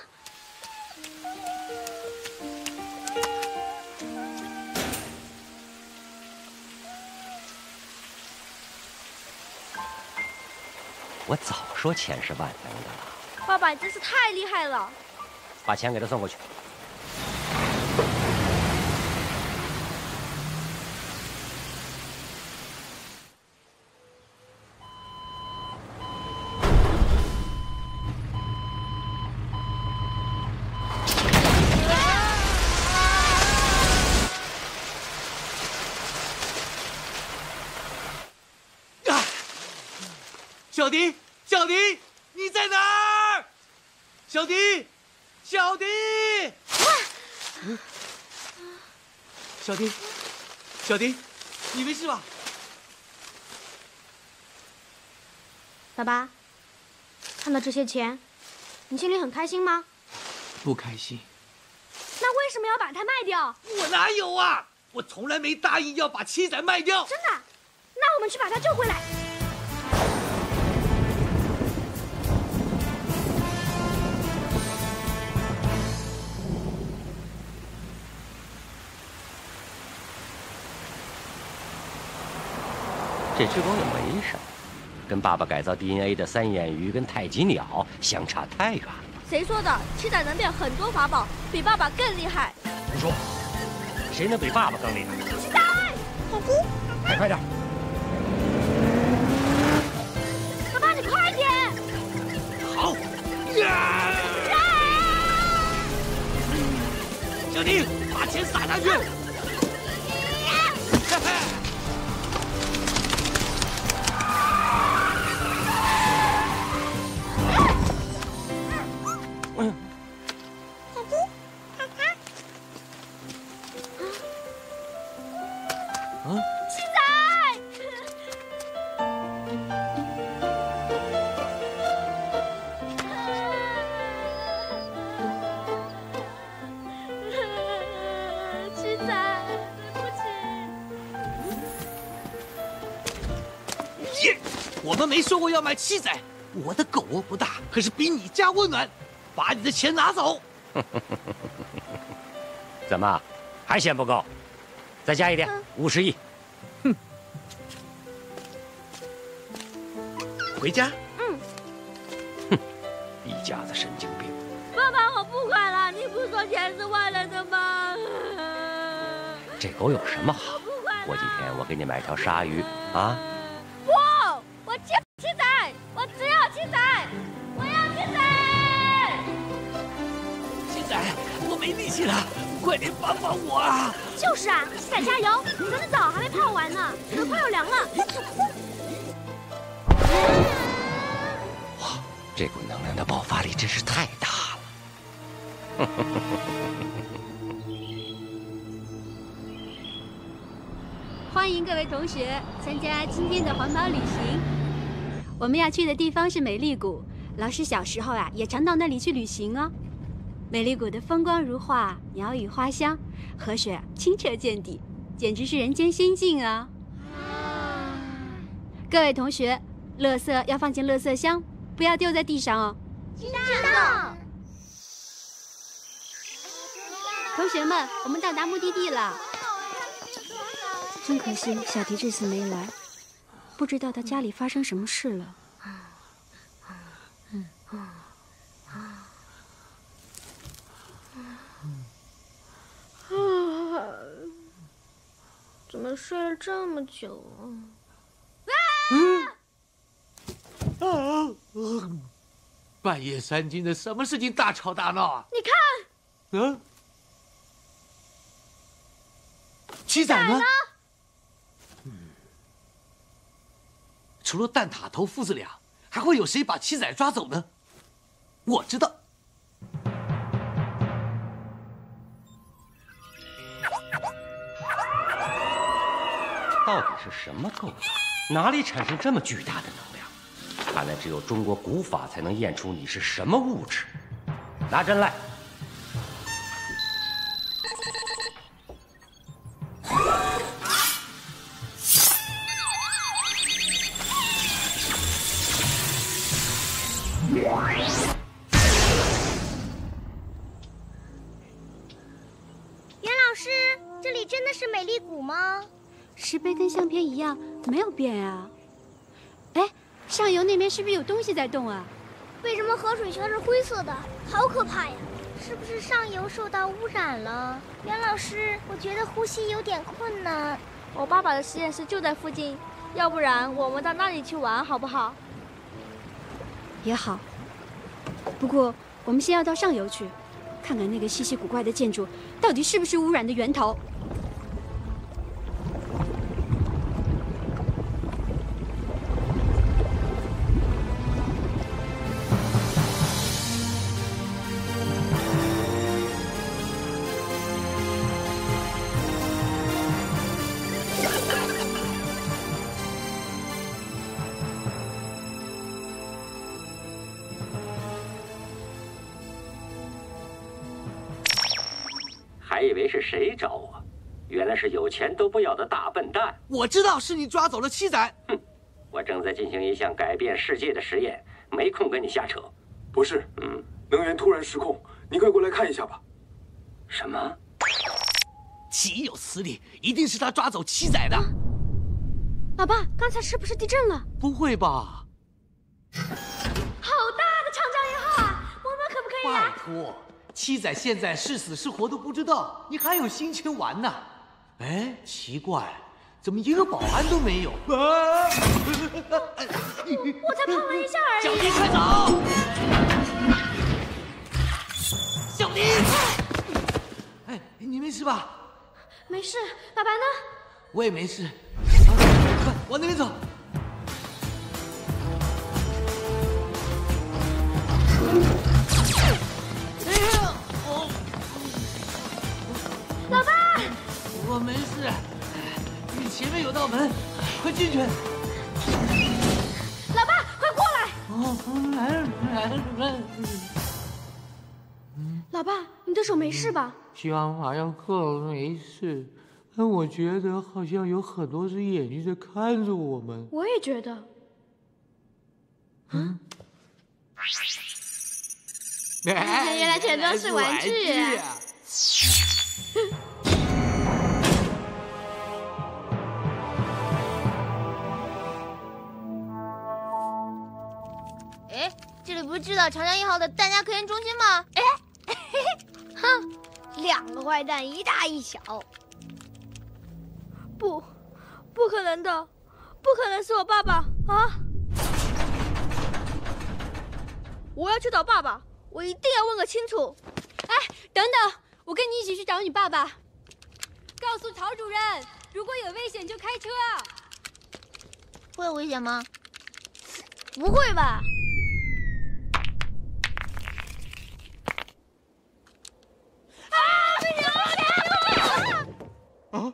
我早说钱是万能的了。 爸爸，你真是太厉害了！ 把钱给他送过去。 小迪，小迪，你在哪儿？小迪，小迪，小迪，小迪，你没事吧？ 爸爸，看到这些钱，你心里很开心吗？ 不开心。 那为什么要把它卖掉？ 我哪有啊！我从来没答应要把七仔卖掉。 真的？那我们去把它救回来。 这只狗也没什么，跟爸爸改造 D N A 的三眼鱼跟太极鸟相差太远了。 谁说的？七仔能变很多法宝，比爸爸更厉害。 胡说！谁能比爸爸更厉害？ 七仔，好哭！ 开快点！ 爸爸，你快点！ 好！呀！小迪，把钱撒下去！ 们没说过要卖七仔。我的狗窝不大，可是比你家温暖。把你的钱拿走。 怎么，还嫌不够？再加一点，五十亿。 哼。回家。 嗯。 哼，一家子神经病。 爸爸，我不管了，你不说钱是外人的吗？ 这狗有什么好？过几天我给你买条鲨鱼啊！ 不，我七七仔，我只要七仔，我要七仔。 七仔，我没力气了，快点帮帮我啊！ 就是啊，七仔加油，咱的澡还没泡完呢，都快有凉了。 哇，这股能量的爆发力真是太大了！ 欢迎各位同学参加今天的环保旅行。我们要去的地方是美丽谷，老师小时候啊也常到那里去旅行哦。美丽谷的风光如画，鸟语花香，河水清澈见底，简直是人间仙境啊！各位同学，垃圾要放进垃圾箱，不要丢在地上哦。 知道。 同学们，我们到达目的地了。真可惜，小迪这次没来，不知道他家里发生什么事了。嗯。 怎么睡了这么久啊？ 嗯啊！半夜三更的，什么事情大吵大闹啊？ 你看， 嗯，七仔呢？嗯，除了蛋挞头父子俩，还会有谁把七仔抓走呢？我知道。 到底是什么构造？哪里产生这么巨大的能量？看来只有中国古法才能验出你是什么物质。拿针来。 袁老师，这里真的是美丽谷吗？ 石碑跟相片一样，没有变啊。哎，上游那边是不是有东西在动啊？ 为什么河水全是灰色的？好可怕呀！是不是上游受到污染了？袁老师，我觉得呼吸有点困难。 我爸爸的实验室就在附近，要不然我们到那里去玩好不好？ 也好。不过我们先要到上游去，看看那个稀奇古怪的建筑到底是不是污染的源头。 还以为是谁找我，原来是有钱都不要的大笨蛋。 我知道是你抓走了七仔。 哼，我正在进行一项改变世界的实验，没空跟你瞎扯。 博士， 嗯， 能源突然失控，你快过来看一下吧。 什么？ 岂有此理！一定是他抓走七仔的。 老爸，刚才是不是地震了？ 不会吧？ 好大的长江一号啊！我们可不可以啊？ 拜托。七仔现在是死是活都不知道，你还有心情玩呢？哎，奇怪，怎么一个保安都没有？啊、 我才碰了一下而已。 小迪，快走！小迪，哎，你没事吧？ 没事，爸爸呢？ 我也没事。快往那边走。 老爸， 我没事。你前面有道门，快进去。 老爸，快过来！ 哦，来了来了来了。 老爸，你的手没事吧？ 希望好像克没事，但我觉得好像有很多只眼睛在看着我们。 我也觉得。 嗯，原来全都是玩具。 哎，这里不是知道长江一号的弹夹科研中心吗？哎，哼，两个坏蛋，一大一小。 不，不可能的，不可能是我爸爸啊！我要去找爸爸，我一定要问个清楚。 哎，等等，我跟你一起去找你爸爸。告诉曹主任，如果有危险就开车。 会有危险吗？不会吧？ 啊！被人了！ 啊！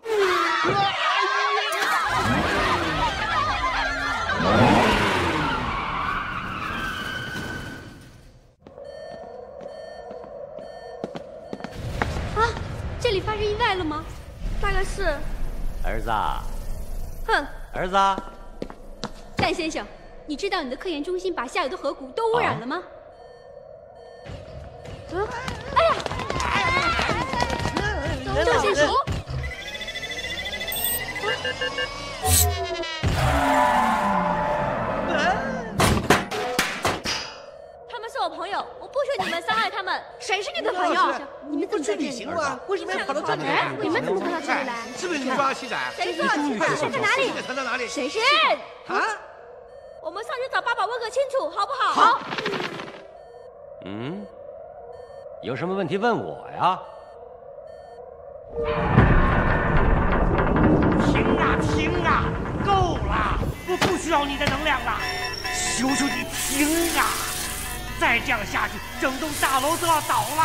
这里发生意外了吗？ 大概是。 儿子， 哼， 儿子， 蛋先生，你知道你的科研中心把下游的河谷都污染了吗？ 嗯，哎呀！ 赵先生。 他们是我朋友，我不许你们伤害他们。 谁是你的朋友？ 你们怎么在这里？ 旅行吗？为什么要跑到这里来？ 你们怎么跑到这里来？ 是不是你抓七仔？ 谁抓七仔？ 在哪里？ 藏在哪里？ 谁是？ 啊？ 我们上去找爸爸问个清楚，好不好？ 好。 嗯，有什么问题问我呀？停啊停啊！够了，我不需要你的能量了，求求你停啊！再这样下去，整栋大楼都要倒了。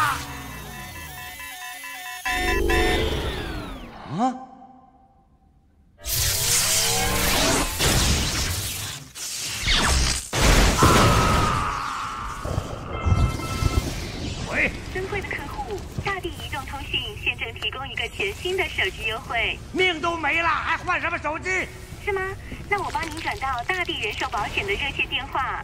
啊！喂， 珍贵的客户，大地移动通信现正提供一个全新的手机优惠， 命都没了，还换什么手机？ 是吗？那我帮您转到大地人寿保险的热线电话。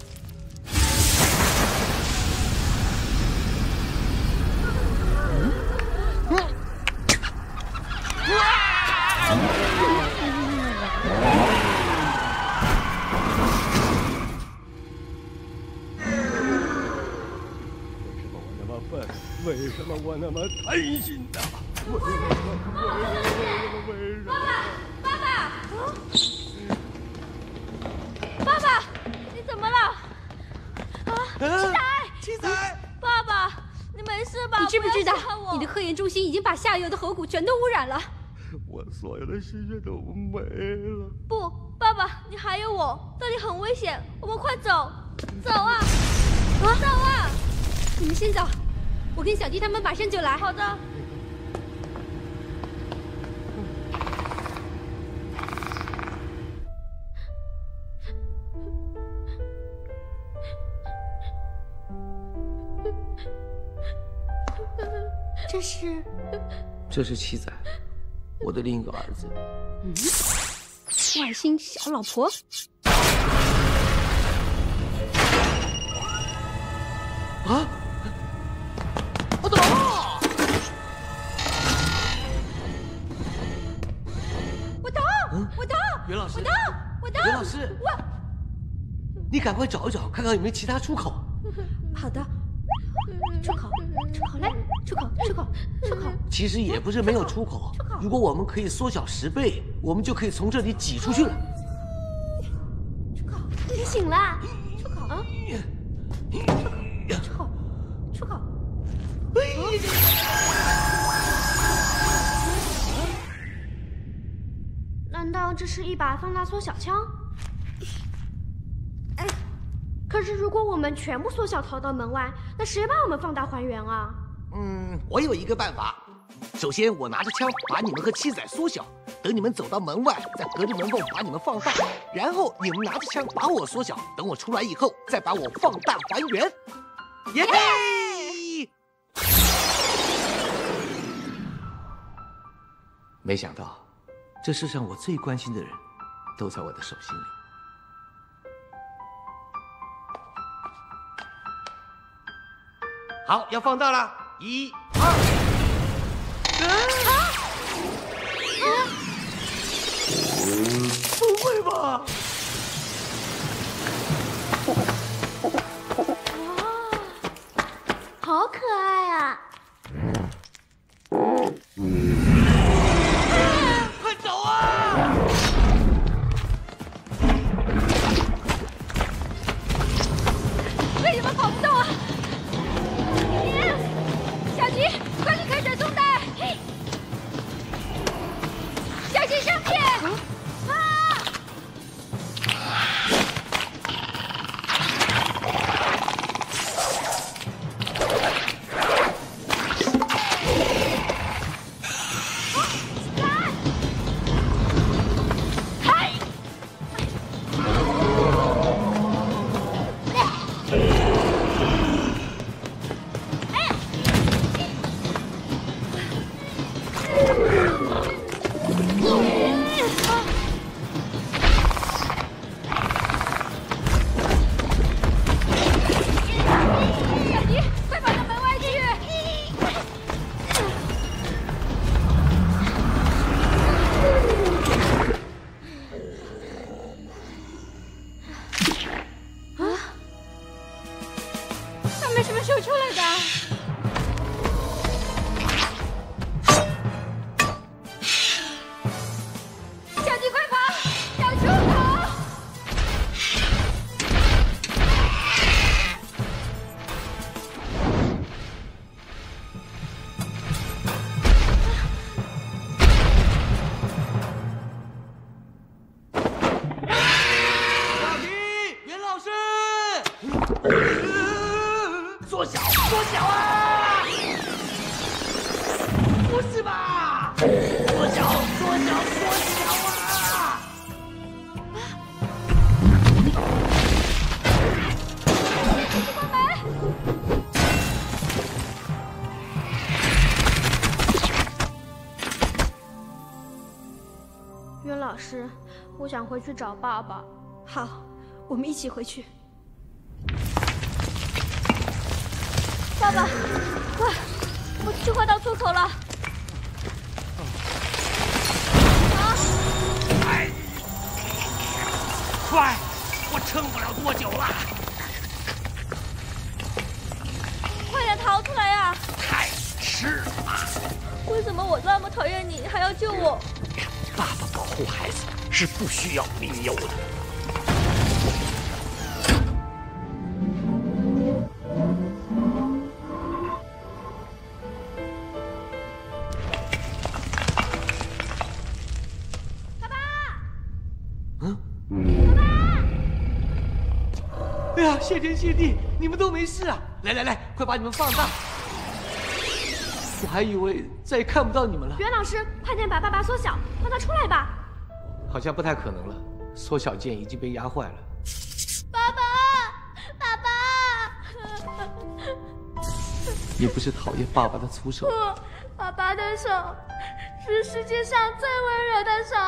为什么我那么贪心呢？为什么？为什么？为什么？ 爸爸，爸爸，爸爸，你怎么了？啊，七仔， 七仔， 爸爸，你没事吧？ 你知不知道，你的科研中心已经把下游的河谷全都污染了？ 我所有的心血都没了。 不，爸爸，你还有我，这里很危险，我们快走，走啊！啊，走啊！ 你们先走。我跟小弟他们马上就来。 好的。 这是， 这是七仔，我的另一个儿子。 嗯，外星小老婆。 啊！ 我懂了。 我懂，我懂， 袁老师， 我懂，我懂。 袁老师， 我， 你赶快找一找，看看有没有其他出口。 好的。出口，出口，来，出口，出口，出口。 其实也不是没有出口，如果我们可以缩小十倍，我们就可以从这里挤出去了。 出口， 你醒了？ 出口啊！出口，出口。 难道这是一把放大缩小枪？哎，可是如果我们全部缩小逃到门外，那谁把我们放大还原啊？ 嗯，我有一个办法。首先，我拿着枪把你们和七仔缩小，等你们走到门外，再隔着门缝把你们放大，然后你们拿着枪把我缩小，等我出来以后再把我放大还原。耶嘿！ 没想到，这世上我最关心的人，都在我的手心里。 好，要放大了，一、二。 不会吧？ 好可爱啊！ 快走啊！ 为什么跑不动啊？小吉，快离开水松带！小心上面！啊！ 缩小，缩小啊！不是吧？缩小，缩小，缩小啊！ 关门！ 袁老师，我想回去找爸爸。 好，我们一起回去。 爸爸，快！我就快到出口了。啊！ 哎，快！我撑不了多久了。 快点逃出来呀！ 太迟了。 为什么我那么讨厌你，还要救我？ 爸爸保护孩子是不需要理由的。 哎呀，谢天谢地，你们都没事啊！来来来，快把你们放大！我还以为再也看不到你们了。 袁老师，快点把爸爸缩小，让他出来吧。 好像不太可能了，缩小键已经被压坏了。 爸爸，爸爸！ 你不是讨厌爸爸的粗手？ 不，爸爸的手是世界上最温柔的手。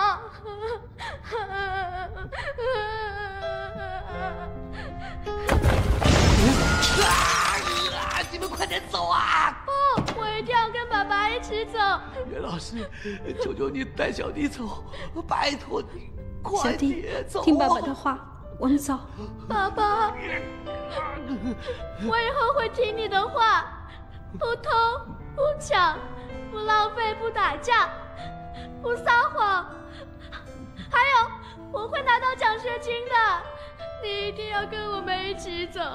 啊！你们快点走啊！ 不，我一定要跟爸爸一起走。 袁老师，求求你带小弟走，拜托你，快点走！ 听爸爸的话，我们走。 爸爸，我以后会听你的话，不偷不抢，不浪费，不打架，不撒谎，还有我会拿到奖学金的。你一定要跟我们一起走。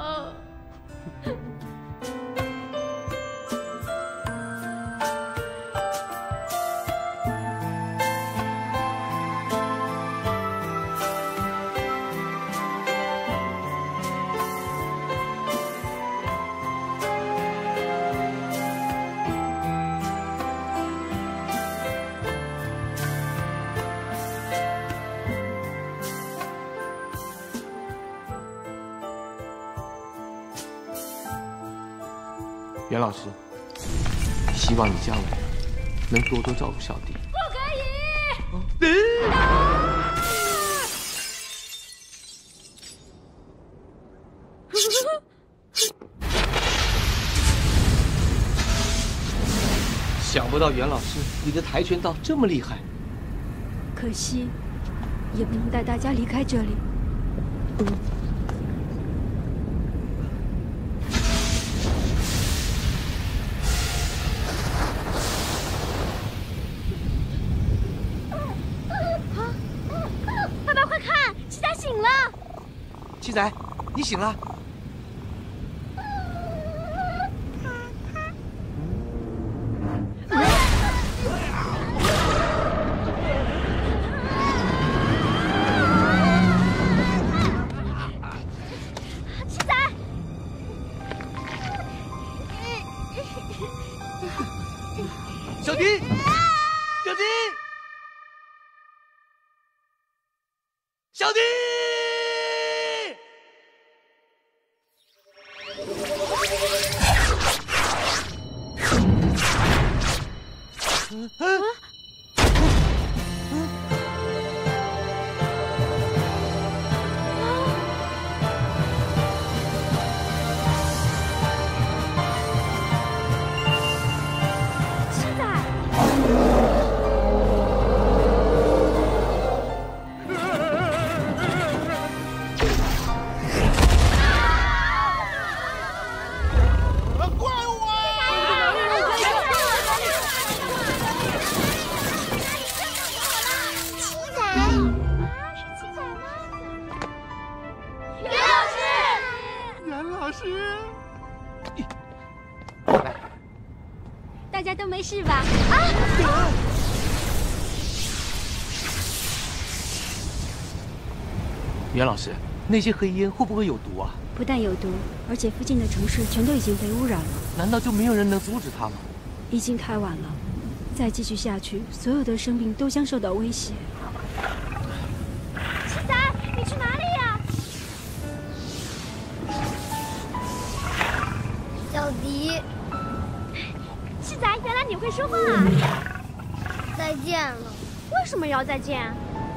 袁老师，希望你将来能多多照顾小弟。 不可以！啊！ 想不到袁老师，你的跆拳道这么厉害。 可惜，也不能带大家离开这里。嗯。 爸爸，快看，七仔醒了！ 七仔，你醒了。 小迪，小迪，小迪！啊！ 大家都没事吧？啊！ 袁老师，那些黑烟会不会有毒啊？ 不但有毒，而且附近的城市全都已经被污染了。 难道就没有人能阻止它吗？ 已经太晚了，再继续下去，所有的生命都将受到威胁。 七仔，你去哪里呀？ 小迪。 七仔，原来你会说话啊！ 再见了。 为什么要再见？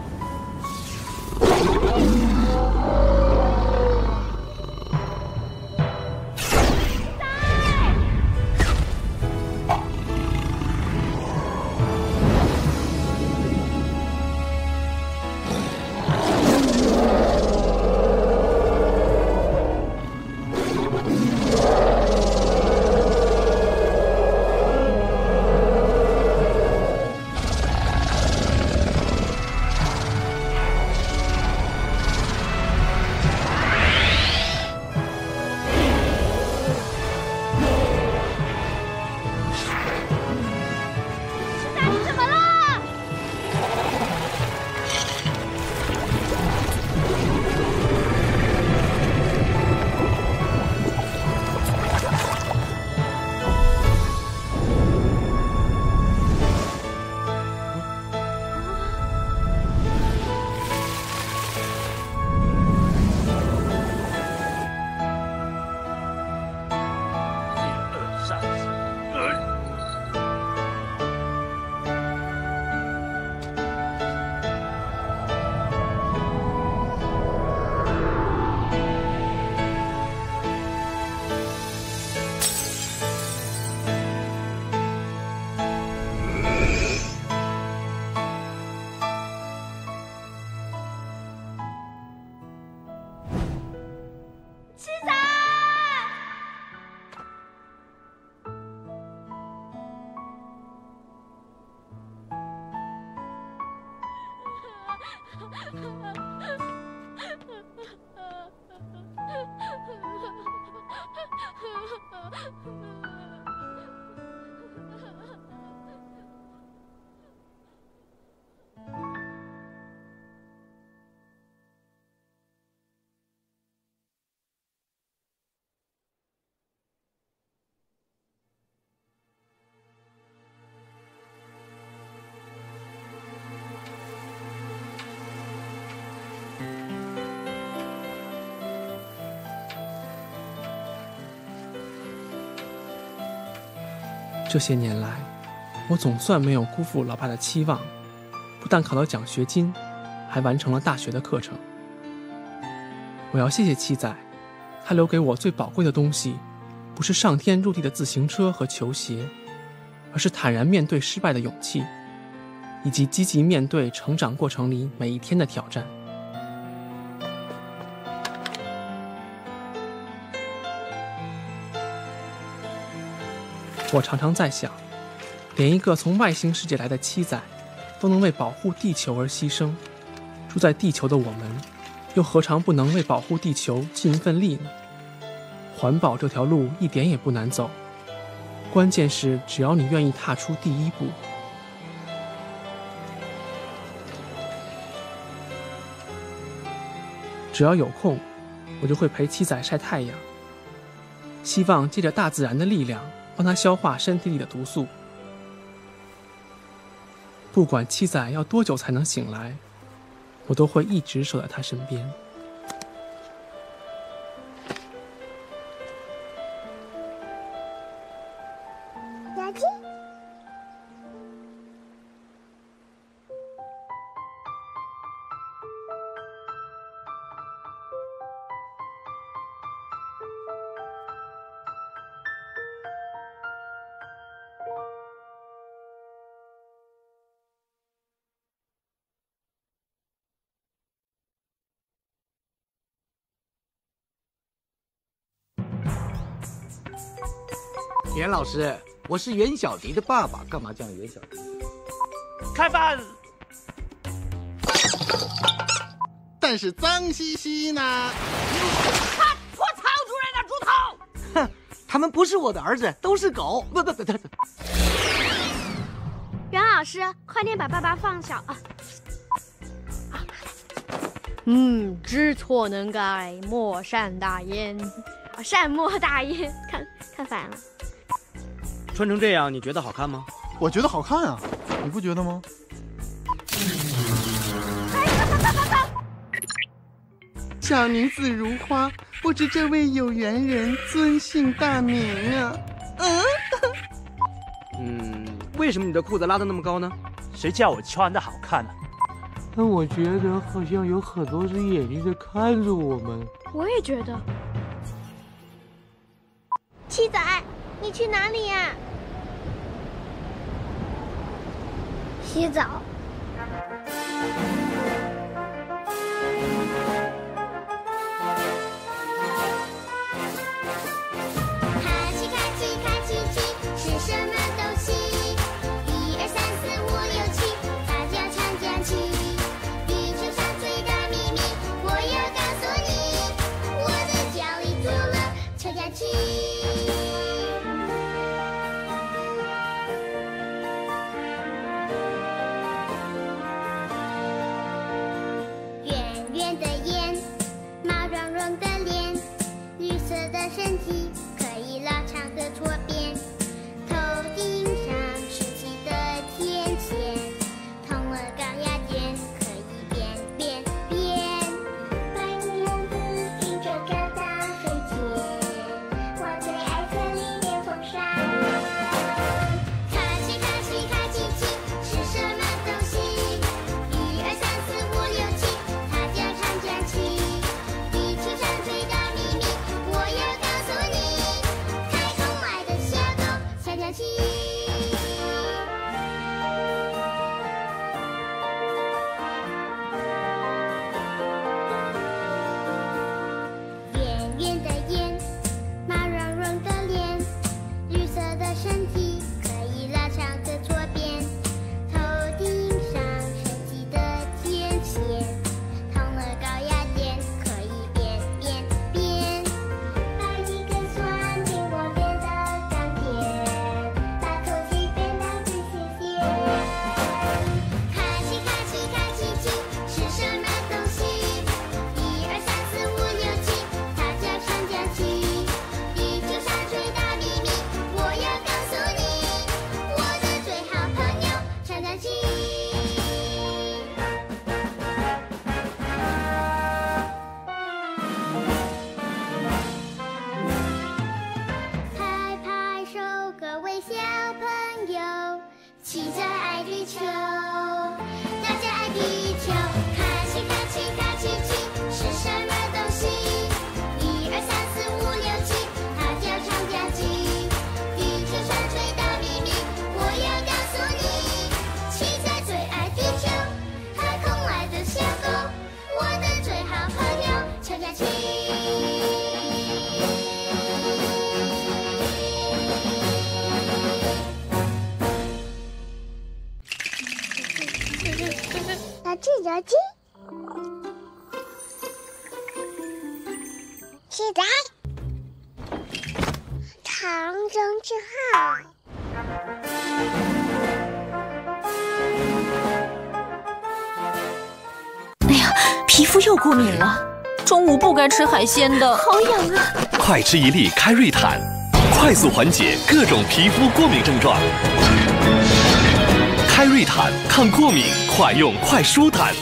这些年来，我总算没有辜负老爸的期望，不但考到奖学金，还完成了大学的课程。我要谢谢七仔，他留给我最宝贵的东西，不是上天入地的自行车和球鞋， 而是坦然面对失败的勇气，以及积极面对成长过程里每一天的挑战。我常常在想，连一个从外星世界来的七仔都能为保护地球而牺牲，住在地球的我们，又何尝不能为保护地球尽一份力呢？环保这条路一点也不难走，关键是只要你愿意踏出第一步。只要有空，我就会陪七仔晒太阳，希望借着大自然的力量帮他消化身体里的毒素。不管七仔要多久才能醒来，我都会一直守在他身边。 小鸡， 袁老师，我是袁小迪的爸爸，干嘛这样袁小迪？ 开饭。 但是脏兮兮呢。 看，我曹主任的猪头！ 哼，他们不是我的儿子，都是狗。不不不不。 袁老师，快点把爸爸放小啊！ 嗯，知错能改，莫善大焉。 啊，善莫大焉，看看反了。 穿成这样，你觉得好看吗？ 我觉得好看啊，你不觉得吗？小女子如花，不知这位有缘人尊姓大名啊？ 嗯，嗯，为什么你的裤子拉得那么高呢？ 谁叫我穿的好看呢？ 但我觉得好像有很多只眼睛在看着我们。 我也觉得。 七仔，你去哪里呀？洗澡。 卡奇卡奇卡奇奇，是什么东西？一二三四五六七，大家唱讲起。地球上最大秘密，我要告诉你，我在家里做了敲架器。 鸡，七仔，长征之号。 哎呀，皮肤又过敏了，中午不该吃海鲜的，好痒啊！ 快吃一粒开瑞坦，快速缓解各种皮肤过敏症状。开瑞坦抗过敏，快用快舒坦。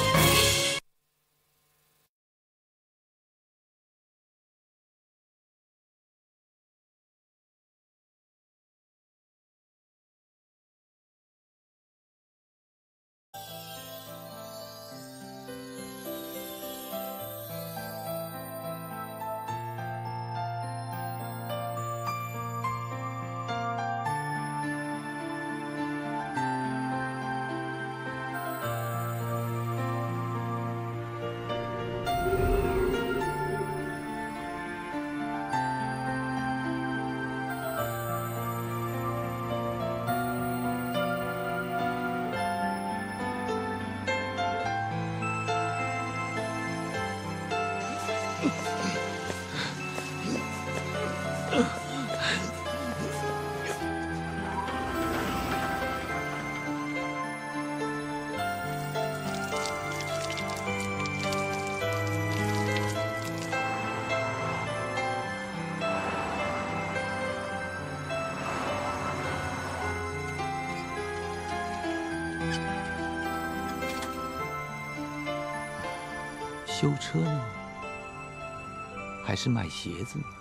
修车呢，还是买鞋子呢？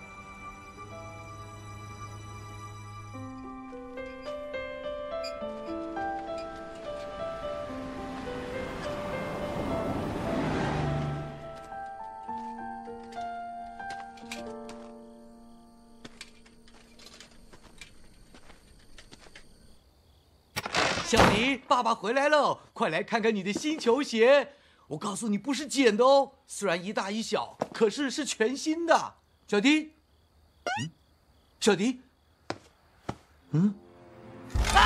小迪，爸爸回来了，快来看看你的新球鞋。我告诉你，不是捡的哦，虽然一大一小，可是是全新的。小迪，嗯，小迪， 嗯，哈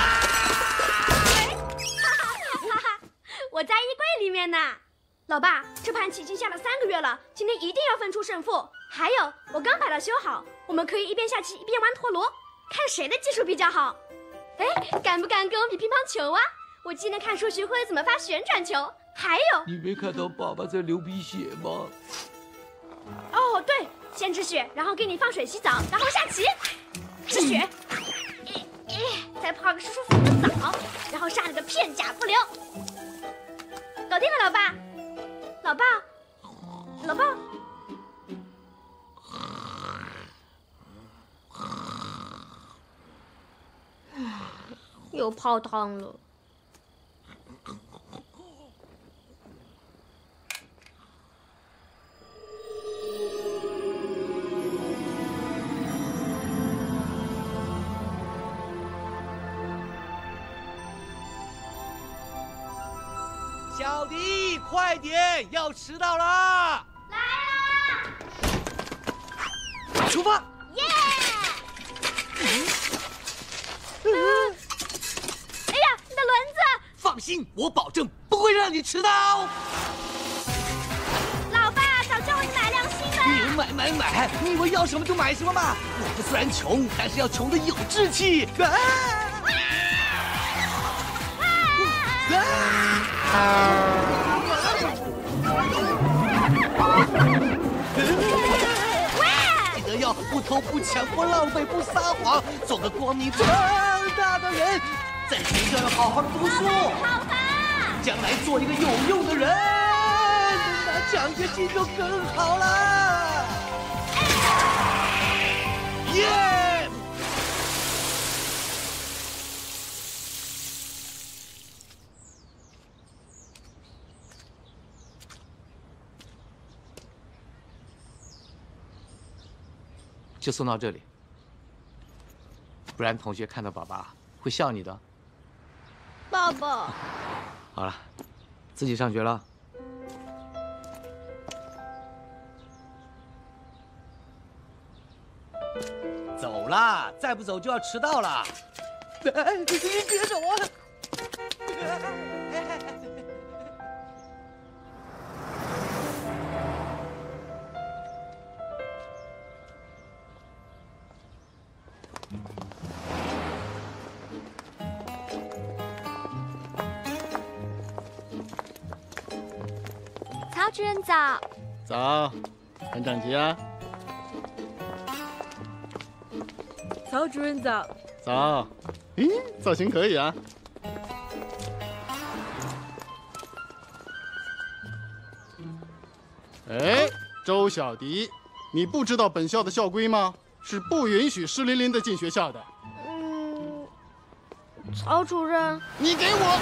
哈，我在衣柜里面呢。老爸，这盘棋已经下了三个月了，今天一定要分出胜负。还有，我刚把它修好，我们可以一边下棋一边玩陀螺，看谁的技术比较好。哎，敢不敢跟我比乒乓球啊？我记得看书学会怎么发旋转球。还有， 你没看到爸爸在流鼻血吗？ 哦，对，先止血，然后给你放水洗澡，然后下棋，止血，嗯嗯、再泡个舒舒服服的澡，然后杀了个片甲不留。搞定了，老爸，老爸，老爸。又泡汤了。 小迪，快点，要迟到了！ 来啦！ 出发！ 耶！嗯！哎呀，你的轮子！ 放心，我保证不会让你迟到。 老爸，早叫你买辆新的。 你买买买！你以为要什么就买什么吗？我们虽然穷，但是要穷得有志气。啊！啊！记得要不偷不抢不浪费不撒谎，做个光明正大的人，在学校要好好读书，将来做一个有用的人，拿奖学金就更好了。耶！ 就送到这里，不然同学看到爸爸会笑你的。 爸爸， 好了，自己上学了。 走啦，再不走就要迟到了。你别走啊！ 曹主任早。 早，很整齐啊。 曹主任早。 早，咦，造型可以啊。哎，周小迪，你不知道本校的校规吗？是不允许湿淋淋的进学校的。 嗯，曹主任， 你给我。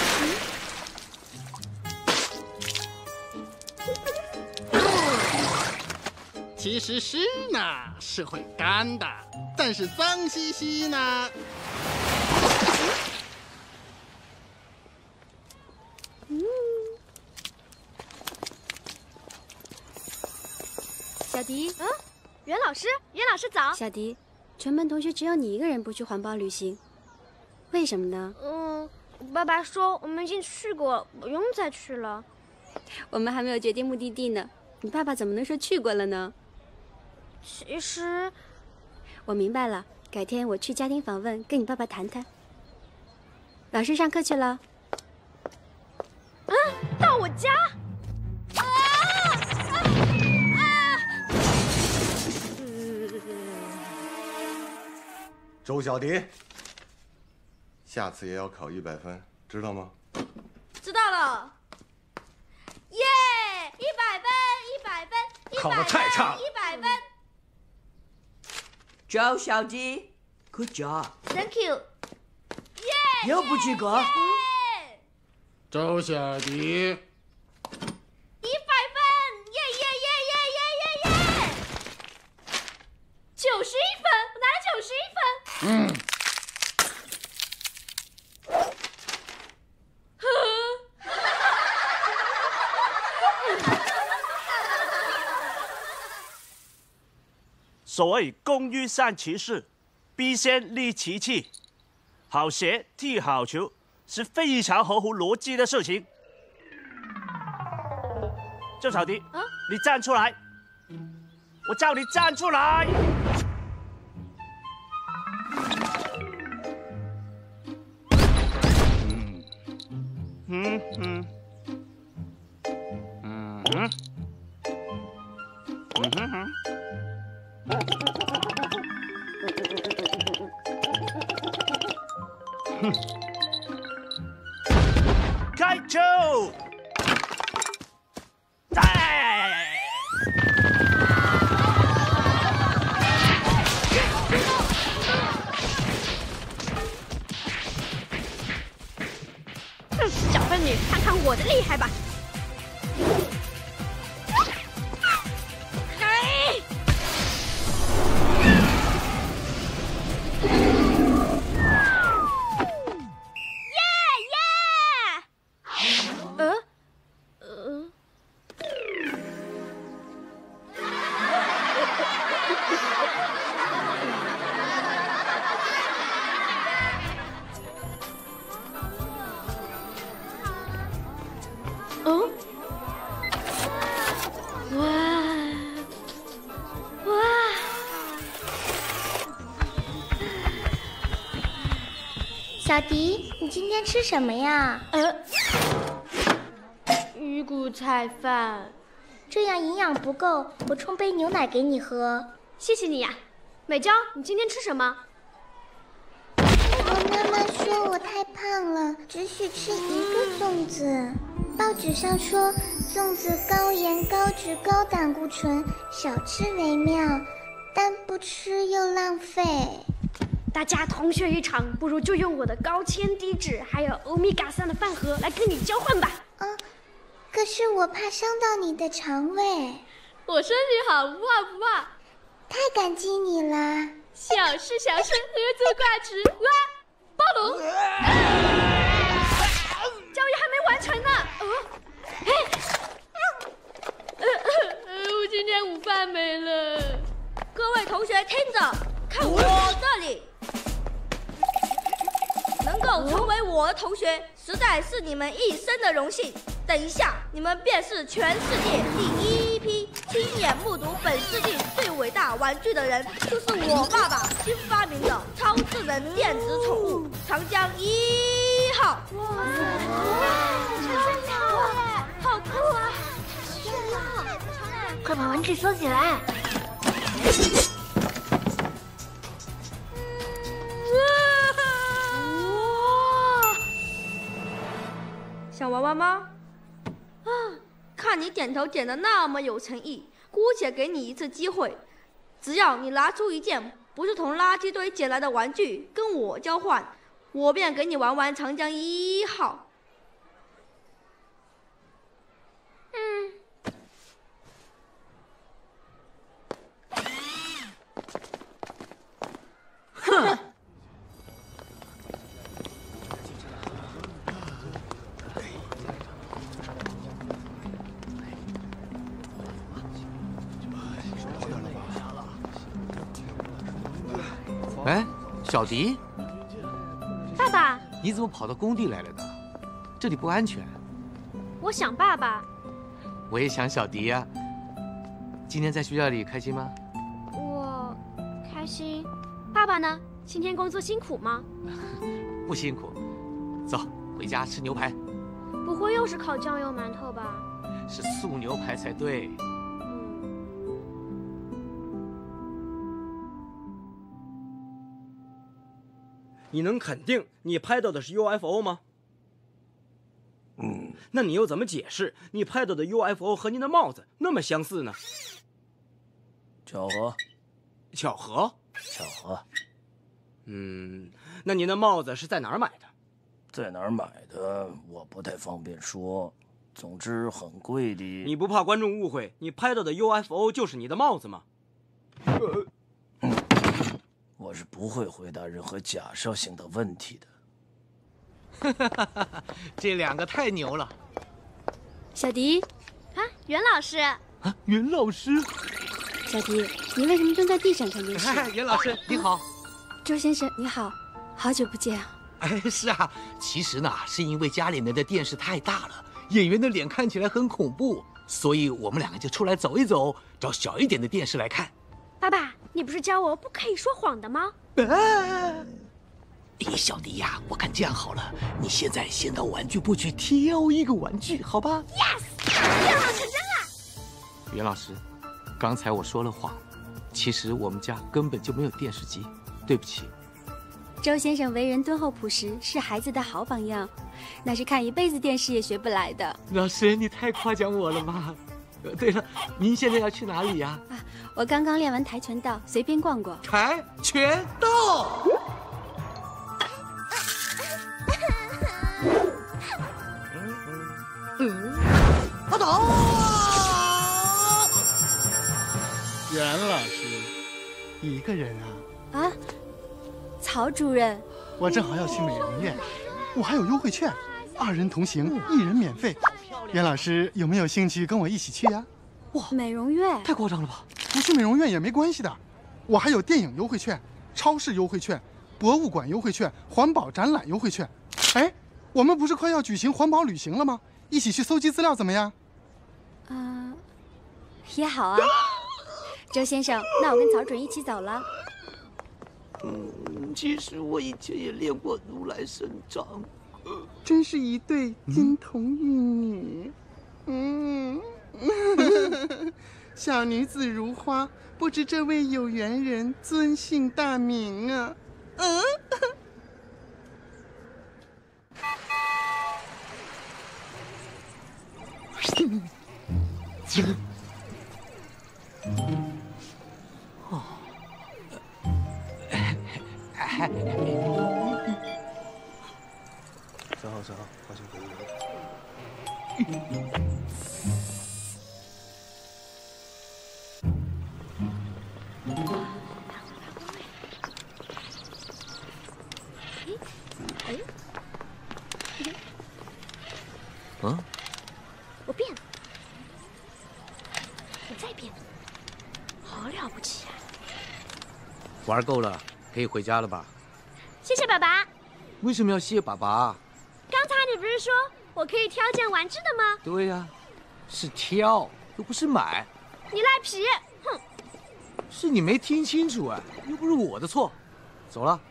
其实湿呢是会干的，但是脏兮兮呢。 嗯。 小迪， 嗯，袁老师，袁老师早。 小迪，全班同学只有你一个人不去环保旅行，为什么呢？ 嗯，爸爸说我们已经去过，不用再去了。 我们还没有决定目的地呢，你爸爸怎么能说去过了呢？ 其实， 我明白了，改天我去家庭访问，跟你爸爸谈谈。老师上课去了。 嗯，到我家。啊啊啊！ 周小迪，下次也要考一百分，知道吗？ 知道了。耶！一百分，一百分，一百分， 考得太差了， 一百分。 周小迪 ，Good job。Thank you。耶！ 又不及格。 周小迪。 一百分！耶耶耶耶耶耶耶！九十一分，我拿了九十一分。 嗯。 所谓工欲善其事，必先利其器。好鞋踢好球是非常合乎逻辑的事情。周小迪，啊、你站出来！我叫你站出来！嗯嗯嗯嗯嗯嗯哼哼。哼，开球！哎！ 哼，小笨女，看看我的厉害吧！ 小迪，你今天吃什么呀？ 呃，鱼骨菜饭， 这样营养不够，我冲杯牛奶给你喝。 谢谢你呀，美娇，你今天吃什么？ 我妈妈说我太胖了，只许吃一个粽子。报纸上说粽子高盐、高脂、高胆固醇，少吃为妙，但不吃又浪费。 大家同学一场，不如就用我的高铅低脂还有欧米伽三的饭盒来跟你交换吧。 嗯，可是我怕伤到你的肠胃。 我身体好，不怕不怕。 太感激你了。 小事小事，合作挂齿。哇，暴龙！ 交易还没完成呢。呃， 呃呃，我今天午饭没了。 各位同学听着，看我这里。能够成为我的同学，实在是你们一生的荣幸。等一下，你们便是全世界第一批亲眼目睹本世纪最伟大玩具的人，就是我爸爸新发明的超智能电子宠物长江一号。哇， 好酷啊！天哪，快把玩具收起来！ 想玩玩吗？啊，看你点头点得那么有诚意，姑且给你一次机会，只要你拿出一件不是从垃圾堆捡来的玩具跟我交换，我便给你玩玩长江一号。嗯。哼。 哎，小迪， 爸爸， 你怎么跑到工地来了呢？这里不安全。 我想爸爸。 我也想小迪呀。今天在学校里开心吗？ 我开心。爸爸呢？今天工作辛苦吗？ 不辛苦。走，回家吃牛排。 不会又是烤酱油馒头吧？ 是素牛排才对。 你能肯定你拍到的是 U F O 吗？ 嗯， 那你又怎么解释你拍到的 U F O 和您的帽子那么相似呢？ 巧合， 巧合， 巧合。 嗯，那您的帽子是在哪儿买的？ 在哪儿买的我不太方便说，总之很贵的。 你不怕观众误会你拍到的 U F O 就是你的帽子吗？ 呃我是不会回答任何假设性的问题的。 哈哈哈！这两个太牛了。 小迪， 啊，袁老师。 啊，袁老师。 小迪，你为什么蹲在地上看电视？ 袁老师，你好。 周先生，你好，好久不见啊。 哎，是啊，其实呢，是因为家里面的电视太大了，演员的脸看起来很恐怖，所以我们两个就出来走一走，找小一点的电视来看。 爸爸，你不是教我不可以说谎的吗？ 哎，小迪呀，我看这样好了，你现在先到玩具部去挑一个玩具，好吧 ？Yes， 愿望成真了。 袁老师，刚才我说了谎，其实我们家根本就没有电视机，对不起。 周先生为人敦厚朴实，是孩子的好榜样，那是看一辈子电视也学不来的。 老师，你太夸奖我了吧？对了，您现在要去哪里呀？ 啊，我刚刚练完跆拳道，随便逛逛。 跆拳道。 嗯， 阿斗。 袁老师，一个人啊？ 啊，曹主任， 我正好要去美容院，我还有优惠券，二人同行，一人免费。袁老师有没有兴趣跟我一起去呀？ 哇，美容院太夸张了吧？ 不去美容院也没关系的，我还有电影优惠券、超市优惠券、博物馆优惠券、环保展览优惠券。哎，我们不是快要举行环保旅行了吗？一起去搜集资料怎么样？ 啊、呃，也好啊。周先生，那我跟曹准一起走了。 嗯，其实我以前也练过如来神掌。 真是一对金童玉女，嗯，小女子如花，不知这位有缘人尊姓大名啊？嗯。 哦。 走好走好，好久不见。 哎， 嗯， 我变了，我再变，好了不起啊！ 玩够了，可以回家了吧？ 谢谢爸爸。 为什么要谢爸爸？ 刚才你不是说我可以挑件玩具的吗？ 对呀、啊，是挑，又不是买。 你赖皮！哼！ 是你没听清楚啊，又不是我的错。走了。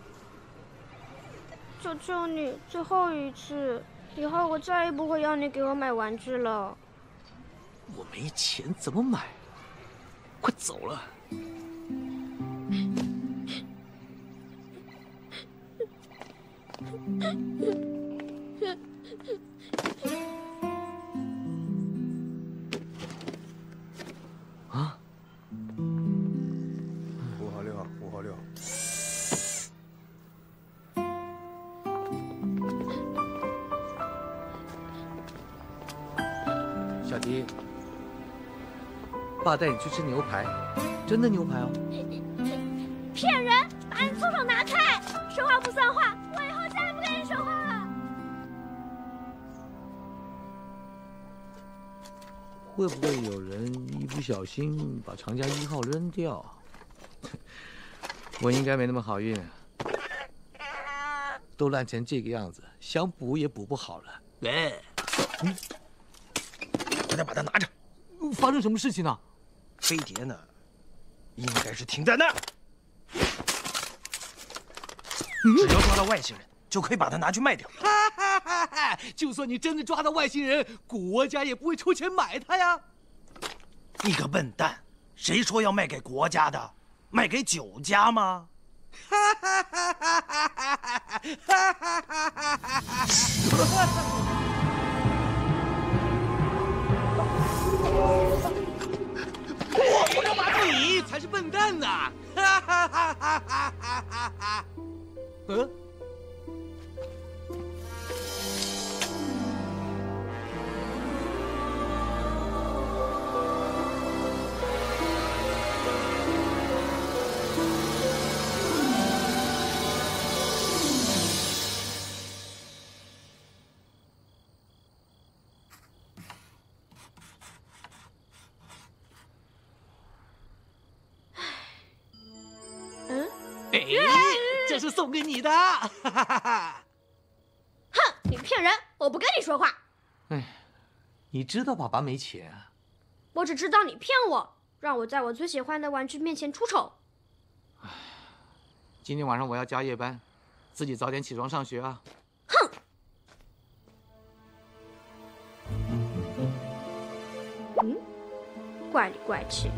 求求你，最后一次，以后我再也不会要你给我买玩具了。 我没钱怎么买？快走了。啊！ 五号六号，五号六号。 小迪，爸带你去吃牛排，真的牛排哦。 骗人！把你粗手拿开！说话不算话，我以后再也不跟你说话了。 会不会有人一不小心把长江一号扔掉？我应该没那么好运。都烂成这个样子，想补也补不好了。喂，嗯， 快点把它拿着。 发生什么事情呢？ 飞碟呢？应该是停在那儿。只要抓到外星人，就可以把它拿去卖掉。 哈哈哈哈！就算你真的抓到外星人，国家也不会出钱买它呀。 你个笨蛋！谁说要卖给国家的？卖给酒家吗？ 哈哈哈哈哈哈！哈哈哈哈！我不能把你才是笨蛋呢！哈哈哈哈哈哈哈！嗯。哎，这是送给你的！哈哈哈哈！ 哼，你骗人！我不跟你说话。 哎，你知道爸爸没钱啊？ 我只知道你骗我，让我在我最喜欢的玩具面前出丑。 哎，今天晚上我要加夜班，自己早点起床上学啊！ 哼！嗯，怪里怪气。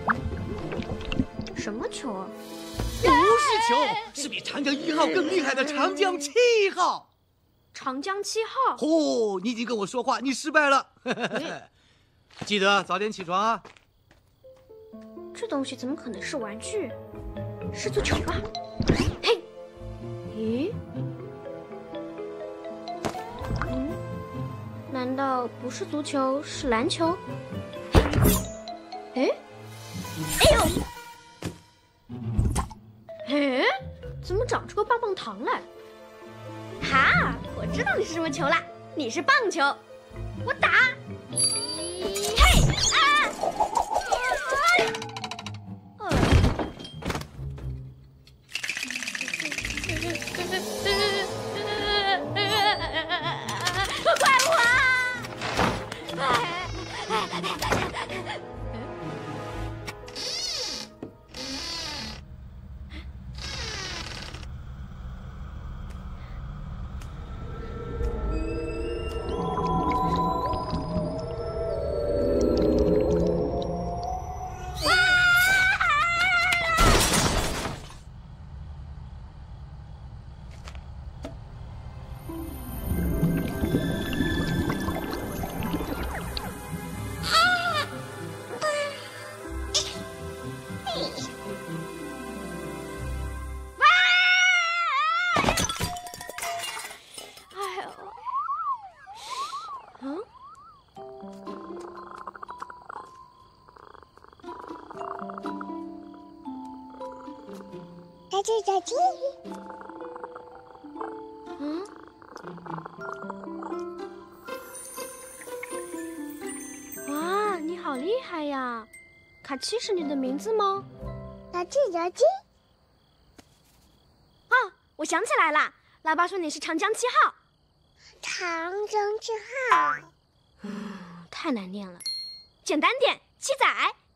什么球啊？ 不是球，是比长江一号更厉害的长江七号。 长江七号？ 哦，你已经跟我说话，你失败了。记得早点起床啊。 这东西怎么可能是玩具？是足球吧？嘿，咦？嗯？难道不是足球，是篮球？哎？哎呦！哎，怎么长出个棒棒糖来？哈，我知道你是什么球啦，你是棒球。我打，嘿啊！啊怪我！ 小鸡，小鸡。 嗯？哇，你好厉害呀！卡奇是你的名字吗？ 小鸡，小鸡。 啊，我想起来了，老爸说你是长江七号。 长江七号。 嗯，太难念了，简单点，七仔。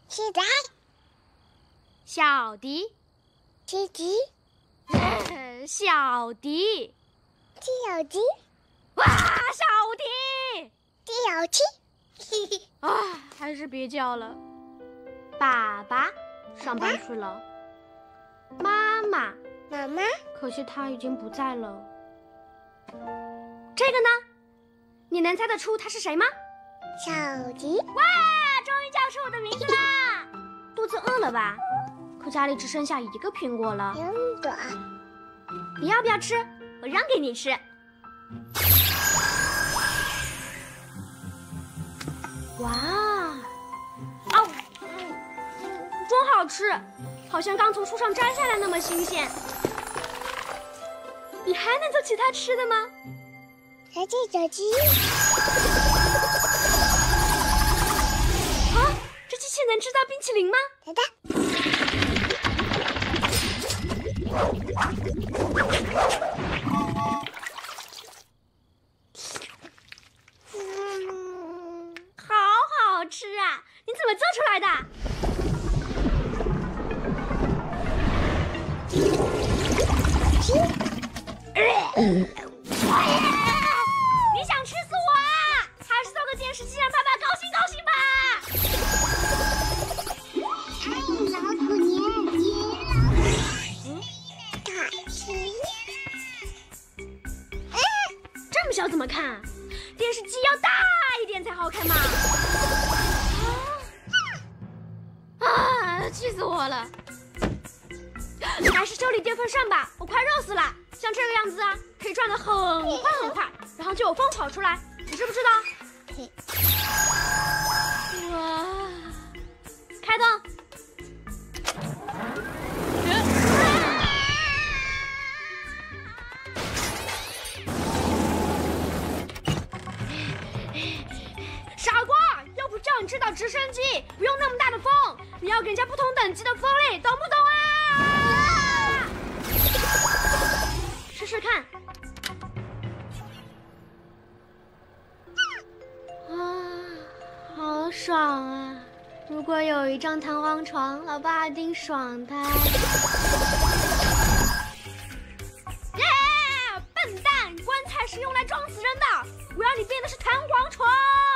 七仔， 小迪， 七吉， 呃、小迪， 七小吉， 哇，小迪， 七小七， 啊，还是别叫了。爸爸上班去了，妈妈， 妈妈， 可惜她已经不在了。这个呢？你能猜得出他是谁吗？ 小迪。 哇，终于叫出我的名字啦！肚子饿了吧？可家里只剩下一个苹果了。 苹果。 你要不要吃？我让给你吃。哇，哦，真好吃，好像刚从树上摘下来那么新鲜。你还能做其他吃的吗？ 还这小鸡。 啊，这机器能制造冰淇淋吗？ 等等。 嗯，好好吃啊！你怎么做出来的？你想吃死我啊？还是做个电视机让爸爸高兴高兴吧。 哎，老虎年节，卡奇。 嗯，这么小怎么看？电视机要大一点才好看嘛。啊，气死我了！还是修理电风扇吧，我快热死了。像这个样子啊，可以转得很快很快，然后就有风跑出来，你知不知道？哇！开动！傻瓜，又不叫你知道直升机不用那么大的风，你要给人家不同等级的风力，懂不懂啊？试试看。啊，好爽啊！如果有一张弹簧床，老爸一定爽呆。耶！笨蛋，棺材是用来装死人的，我要你变的是弹簧床。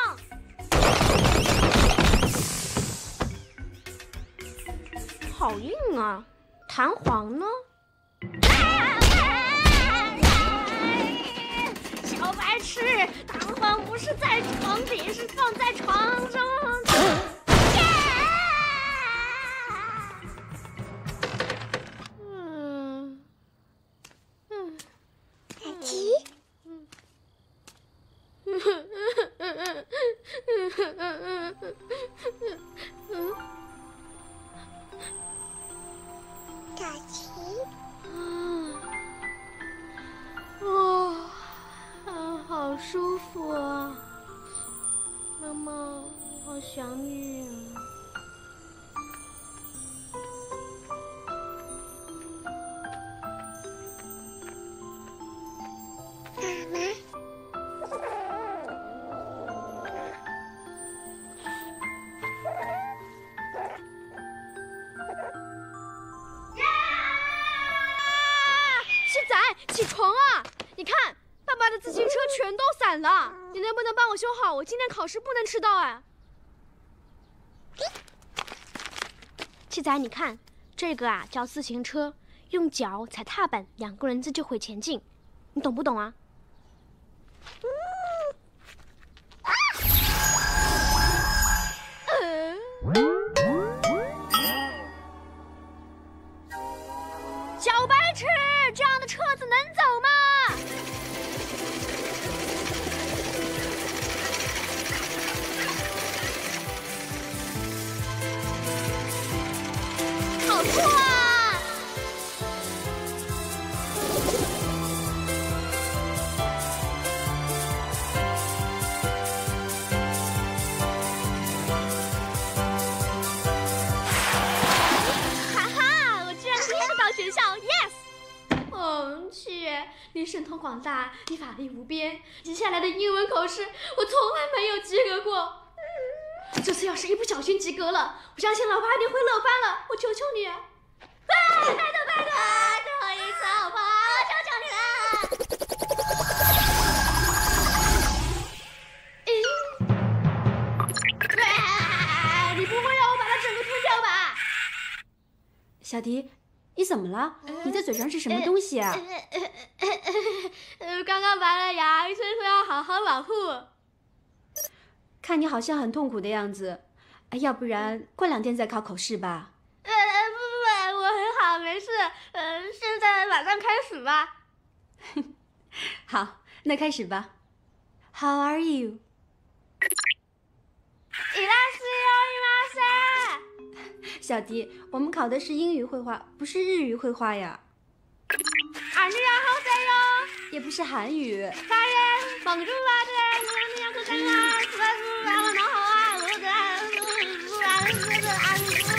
好硬啊，弹簧呢？小白痴，弹簧不是在床底，是放在床上。嗯嗯， 卡奇。 嗯。 卡奇， 啊，哇，啊，好舒服啊！妈妈，我好想你啊！ 妈妈。 起床啊！你看，爸爸的自行车全都散了，你能不能帮我修好？我今天考试不能迟到哎。七仔，你看，这个啊叫自行车，用脚踩踏板，两个人子就会前进，你懂不懂啊？嗯。小白痴，这样的车子能走吗？好错啊！哈哈，我居然第一个到学校 ，yes！ 红七，你神通广大，你法力无边。接下来的英文口试，我从来没有及格过。 这次要是一不小心及格了，我相信老爸一定会乐翻了。我求求你！啊，拜托拜托，最后一次好不好？我求求你了！嗯，你不会让我把它整个吞掉吧？ 小迪，你怎么了？你的嘴上是什么东西啊？ 呃，刚刚拔了牙，医生说要好好保护。 看你好像很痛苦的样子，哎，要不然过两天再考口试吧。 呃，不不不，我很好，没事。呃，现在马上开始吧。 好，那开始吧。How are you？ 伊拉斯哟伊拉斯。 小迪，我们考的是英语绘画，不是日语绘画呀。 啊，你然后再哟， 也不是韩语。 发言，帮助吧，对，我那样可干啊，是吧？是吧？我能好啊，我的，不然是的，啊，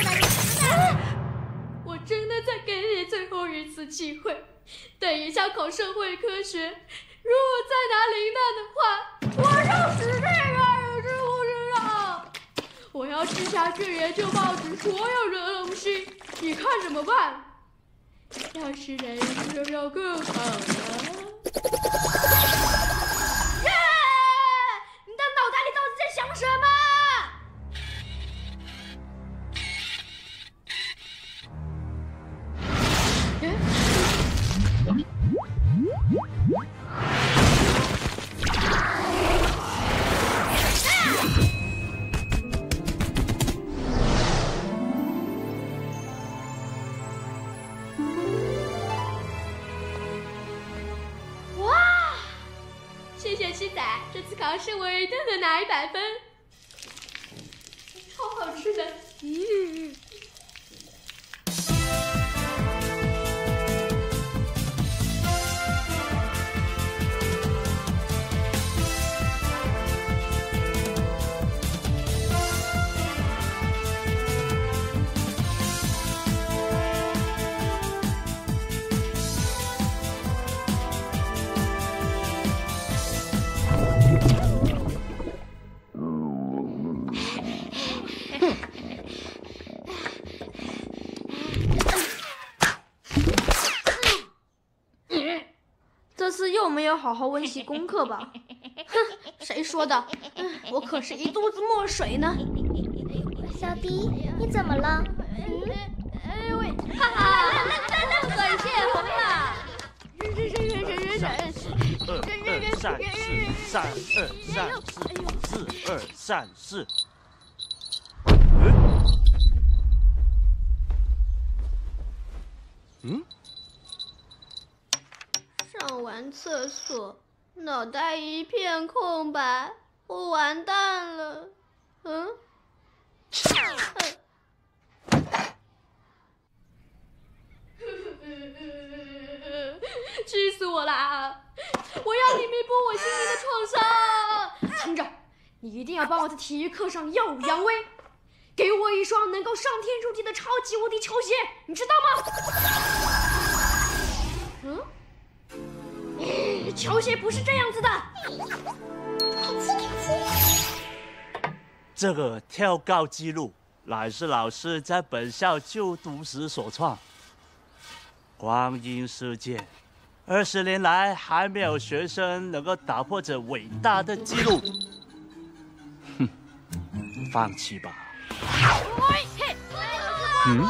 我真的再给你最后一次机会，等一下考社会科学，如果再拿零蛋的话，我就死这个，你知不知道？我要吃下这研究报纸所有的东西，你看怎么办？要是能就要更好了。耶！你的脑袋里到底在想什么？谢谢七仔，这次考试我一定能拿一百分，超好吃的。嗯。这次又没有好好温习功课吧？哼，谁说的？嗯，我可是一肚子墨水呢。 小迪，你怎么了？ 哎喂，哈哈，那那那那嘴泄洪了。忍忍忍忍忍忍忍。 善事，善恶善事，自恶善事。 嗯？ 上完厕所，脑袋一片空白，我完蛋了。嗯？气死我啦！我要你弥补我心灵的创伤。听着，你一定要帮我在体育课上耀武扬威，给我一双能够上天入地的超级无敌球鞋，你知道吗？嗯？球鞋不是这样子的。 这个跳高纪录乃是老师在本校就读时所创。光阴似箭，二十年来还没有学生能够打破这伟大的纪录。哼，放弃吧。嗯？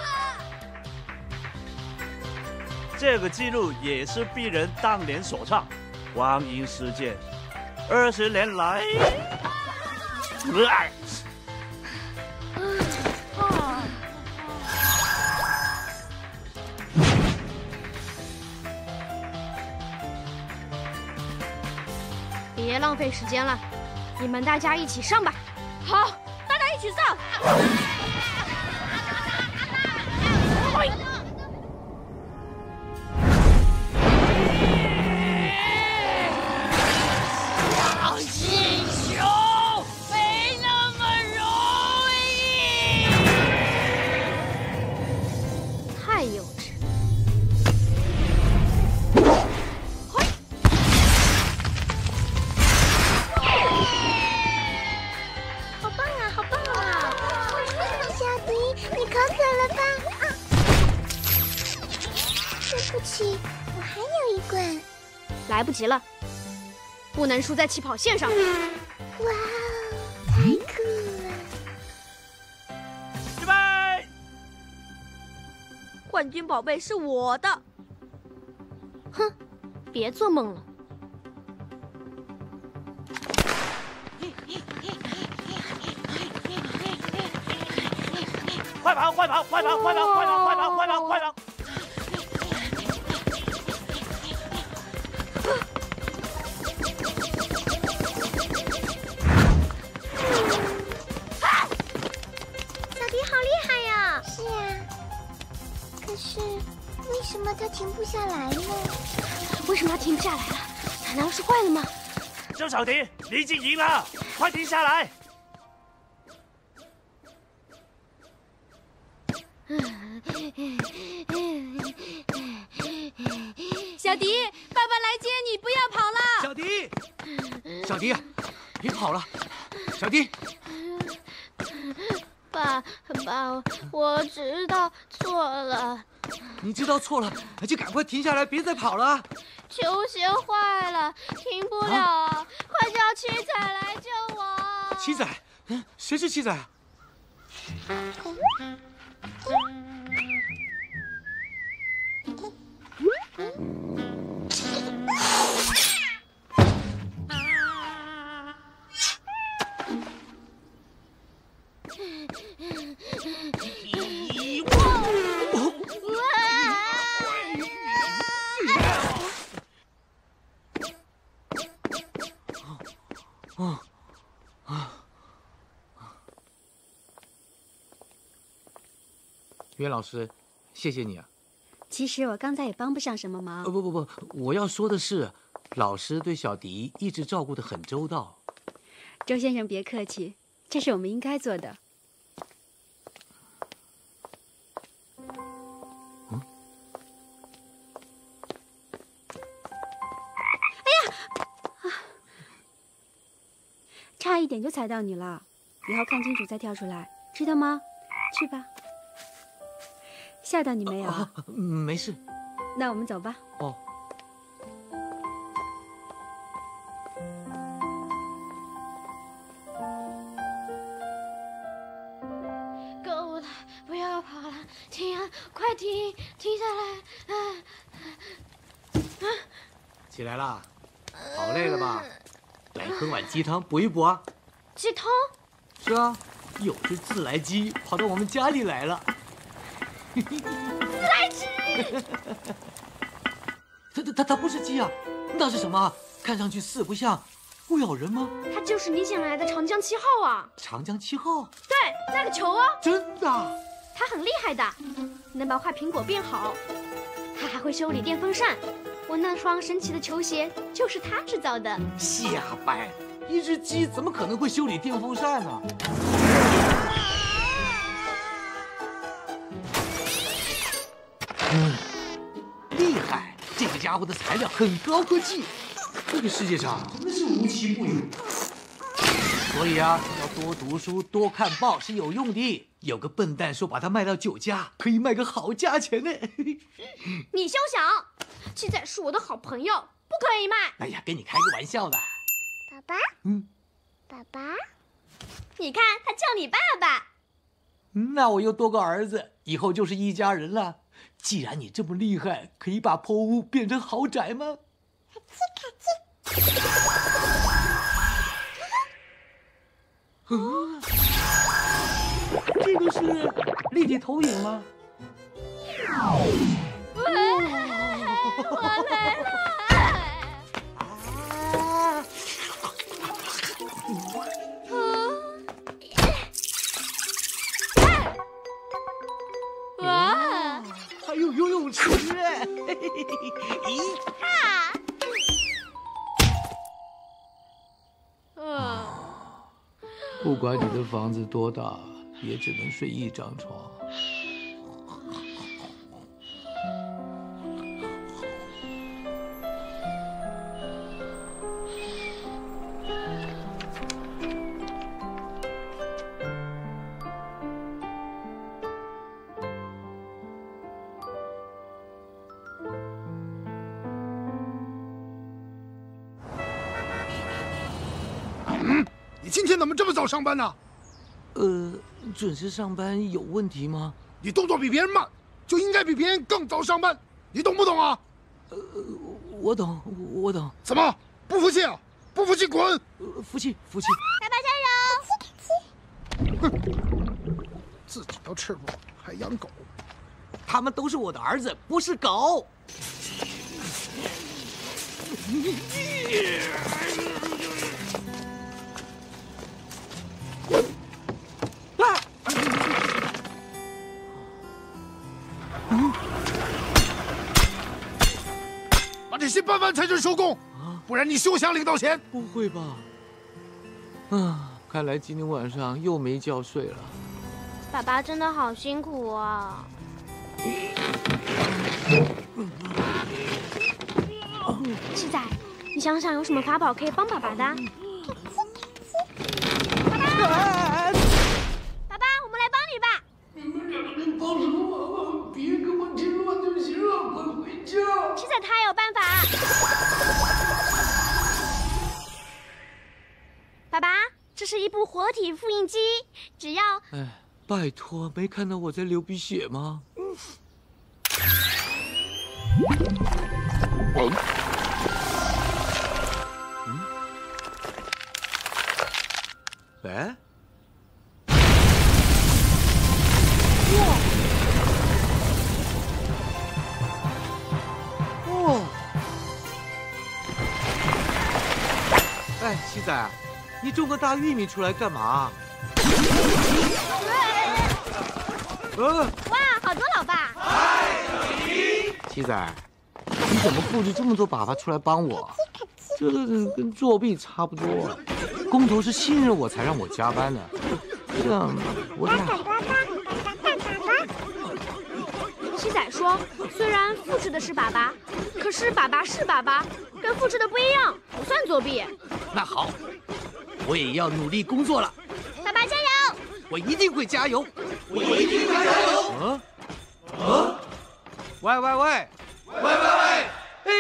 这个纪录也是鄙人当年所创。光阴似箭，二十年来。呃别浪费时间了，你们大家一起上吧。好，大家一起上。 抢气球没那么容易， 太幼稚。 好棒啊，好气，我还有一罐。 来不及了，不能输在起跑线上。 哇哦，太酷了！ 预备， 冠军宝贝是我的。 哼，别做梦了。 快跑！快跑！快跑！快跑！快跑！快跑！快跑！快跑！ 小迪好厉害呀！是啊，可是为什么他停不下来呢？ 为什么他停不下来了？难道是坏了吗？ 周小迪，你已经赢了，快停下来！ 小迪，爸爸来接你，不要跑了。 小迪，小迪，别跑了，小迪。 爸爸，我知道错了。 你知道错了，就赶快停下来，别再跑了。 球鞋坏了，停不了，啊、快叫七仔来救我！ 七仔，嗯，谁是七仔啊？ 啊啊！袁老师，谢谢你啊。 其实我刚才也帮不上什么忙。 呃，不不不，我要说的是，老师对小迪一直照顾得很周到。 周先生别客气，这是我们应该做的。 嗯。 哎呀！啊！差一点就踩到你了，以后看清楚再跳出来，知道吗？去吧。吓到你没有？ 啊、没事。 那我们走吧。 哦。 够了，不要跑了，停啊！快停，停下来！啊啊！起来啦，好累了吧？来喝碗鸡汤补一补啊。 鸡汤？ 是啊，有只自来鸡跑到我们家里来了。 自来鸡！ 它它它它不是鸡啊，那是什么？看上去四不像，会咬人吗？ 它就是你捡来的长江七号啊！ 长江七号？ 对，那个球啊！ 真的？ 它很厉害的，能把坏苹果变好，它还会修理电风扇。我那双神奇的球鞋就是它制造的。 瞎掰！一只鸡怎么可能会修理电风扇呢？嗯，厉害！这个家伙的材料很高科技，这个世界上真是无奇不有。所以啊，要多读书、多看报是有用的。有个笨蛋说把它卖到酒家，可以卖个好价钱呢。 你休想！七仔是我的好朋友，不可以卖。 哎呀，跟你开个玩笑的。 爸爸， 嗯， 爸爸， 你看他叫你爸爸。 那我又多个儿子，以后就是一家人了。既然你这么厉害，可以把破屋变成豪宅吗？ 卡叽卡叽。 啊，这个是立体投影吗？ 我来了！ 哇，还有游泳池哎！咦， 哈！ 啊！不管你的房子多大，也只能睡一张床。 天怎么这么早上班呢？ 呃，准时上班有问题吗？ 你动作比别人慢，就应该比别人更早上班，你懂不懂啊？ 呃，我懂，我懂。 怎么不服气啊？不服气滚！ 呃，服气，服气。 爸爸加油！ 哼，自己都吃不饱，还养狗。 他们都是我的儿子，不是狗。 啊！嗯，把这些办完才准收工，不然你休想领到钱。 不会吧？啊，看来今天晚上又没觉睡了。 爸爸真的好辛苦啊！七仔，你想想有什么法宝可以帮爸爸的？爸爸，爸爸，我们来帮你吧。 你们两个人帮什么忙？别给我添乱就行了，快回家。 七仔他有办法。爸爸，这是一部活体复印机，只要…… 哎，拜托，没看到我在流鼻血吗？嗯。嗯。哎。哇！哦。哎，七仔，你种个大玉米出来干嘛？ 呃。哇，好多老爸！ 七仔，你怎么布置这么多粑粑出来帮我？这个跟作弊差不多。工头是信任我才让我加班的，这样不太好。 七仔说，虽然复制的是粑粑，可是粑粑是粑粑，跟复制的不一样，不算作弊。 那好，我也要努力工作了。 爸爸加油！ 我一定会加油。 我一定会加油。 嗯。啊！喂喂喂！ 喂喂喂！嘿！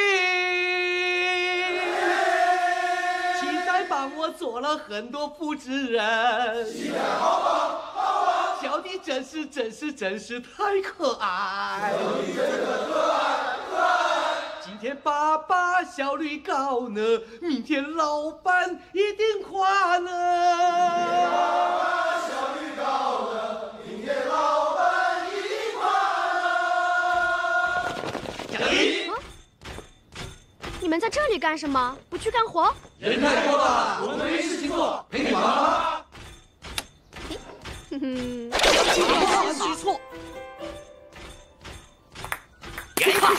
七仔帮我做了很多复制人。 七仔好棒好棒！ 小弟真是真是真是太可爱。 小弟真是可爱可爱。 今天爸爸效率高呢，明天老板一定快乐。 爸爸效率高呢，明天老板一定快乐。 小弟， 你们在这里干什么？不去干活？ 人太多了，我们没事情做，陪你玩吧。 哼哼， 许错。给吧。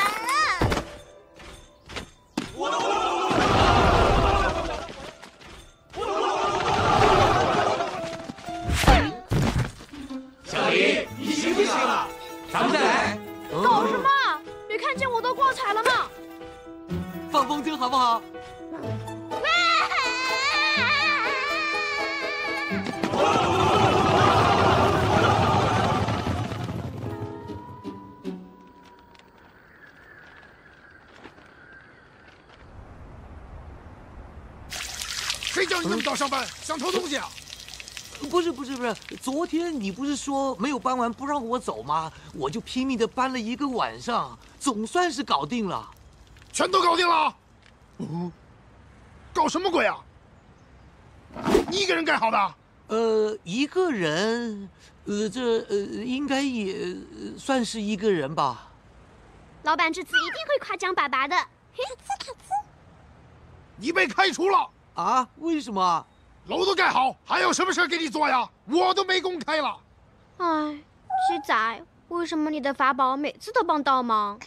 小李，你行不行啊？咱们再来。 搞什么？没看见我都挂彩了吗？ 放风筝好不好？ 谁叫你那么早上班？想偷东西啊？ 不是不是不是，昨天你不是说没有搬完不让我走吗？我就拼命的搬了一个晚上，总算是搞定了。 全都搞定了？嗯，搞什么鬼啊？你一个人干好的？ 呃，一个人，呃，这呃应该也算是一个人吧。 老板这次一定会夸奖爸爸的。 你被开除了啊？为什么？ 楼都盖好，还有什么事给你做呀？我都没工开了。 哎，七仔，为什么你的法宝每次都帮倒忙？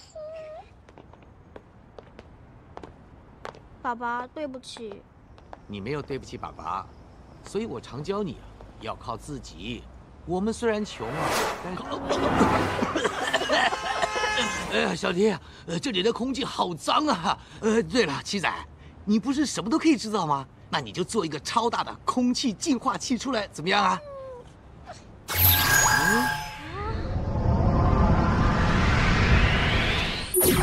爸爸，对不起。 你没有对不起爸爸，所以我常教你啊，要靠自己。我们虽然穷啊，但是……哎呀，小迪，呃，这里的空气好脏啊！呃，对了，七仔，你不是什么都可以制造吗？那你就做一个超大的空气净化器出来，怎么样啊？嗯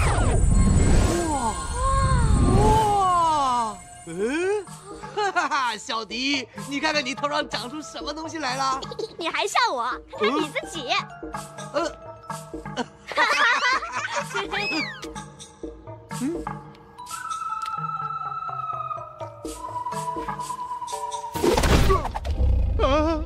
哇哇！嗯，哈哈哈， 呀，小迪，你看看你头上长出什么东西来了？ 你还笑我？看你自己。 呃。嗯。啊！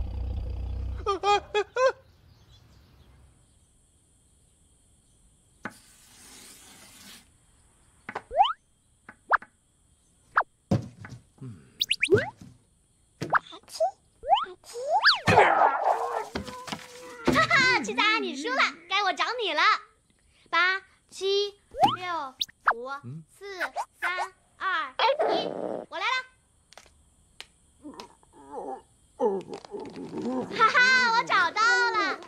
哈哈，七仔，你输了，该我找你了。八、七、六、五、四、三、二、一，我来了。哈哈，我找到了。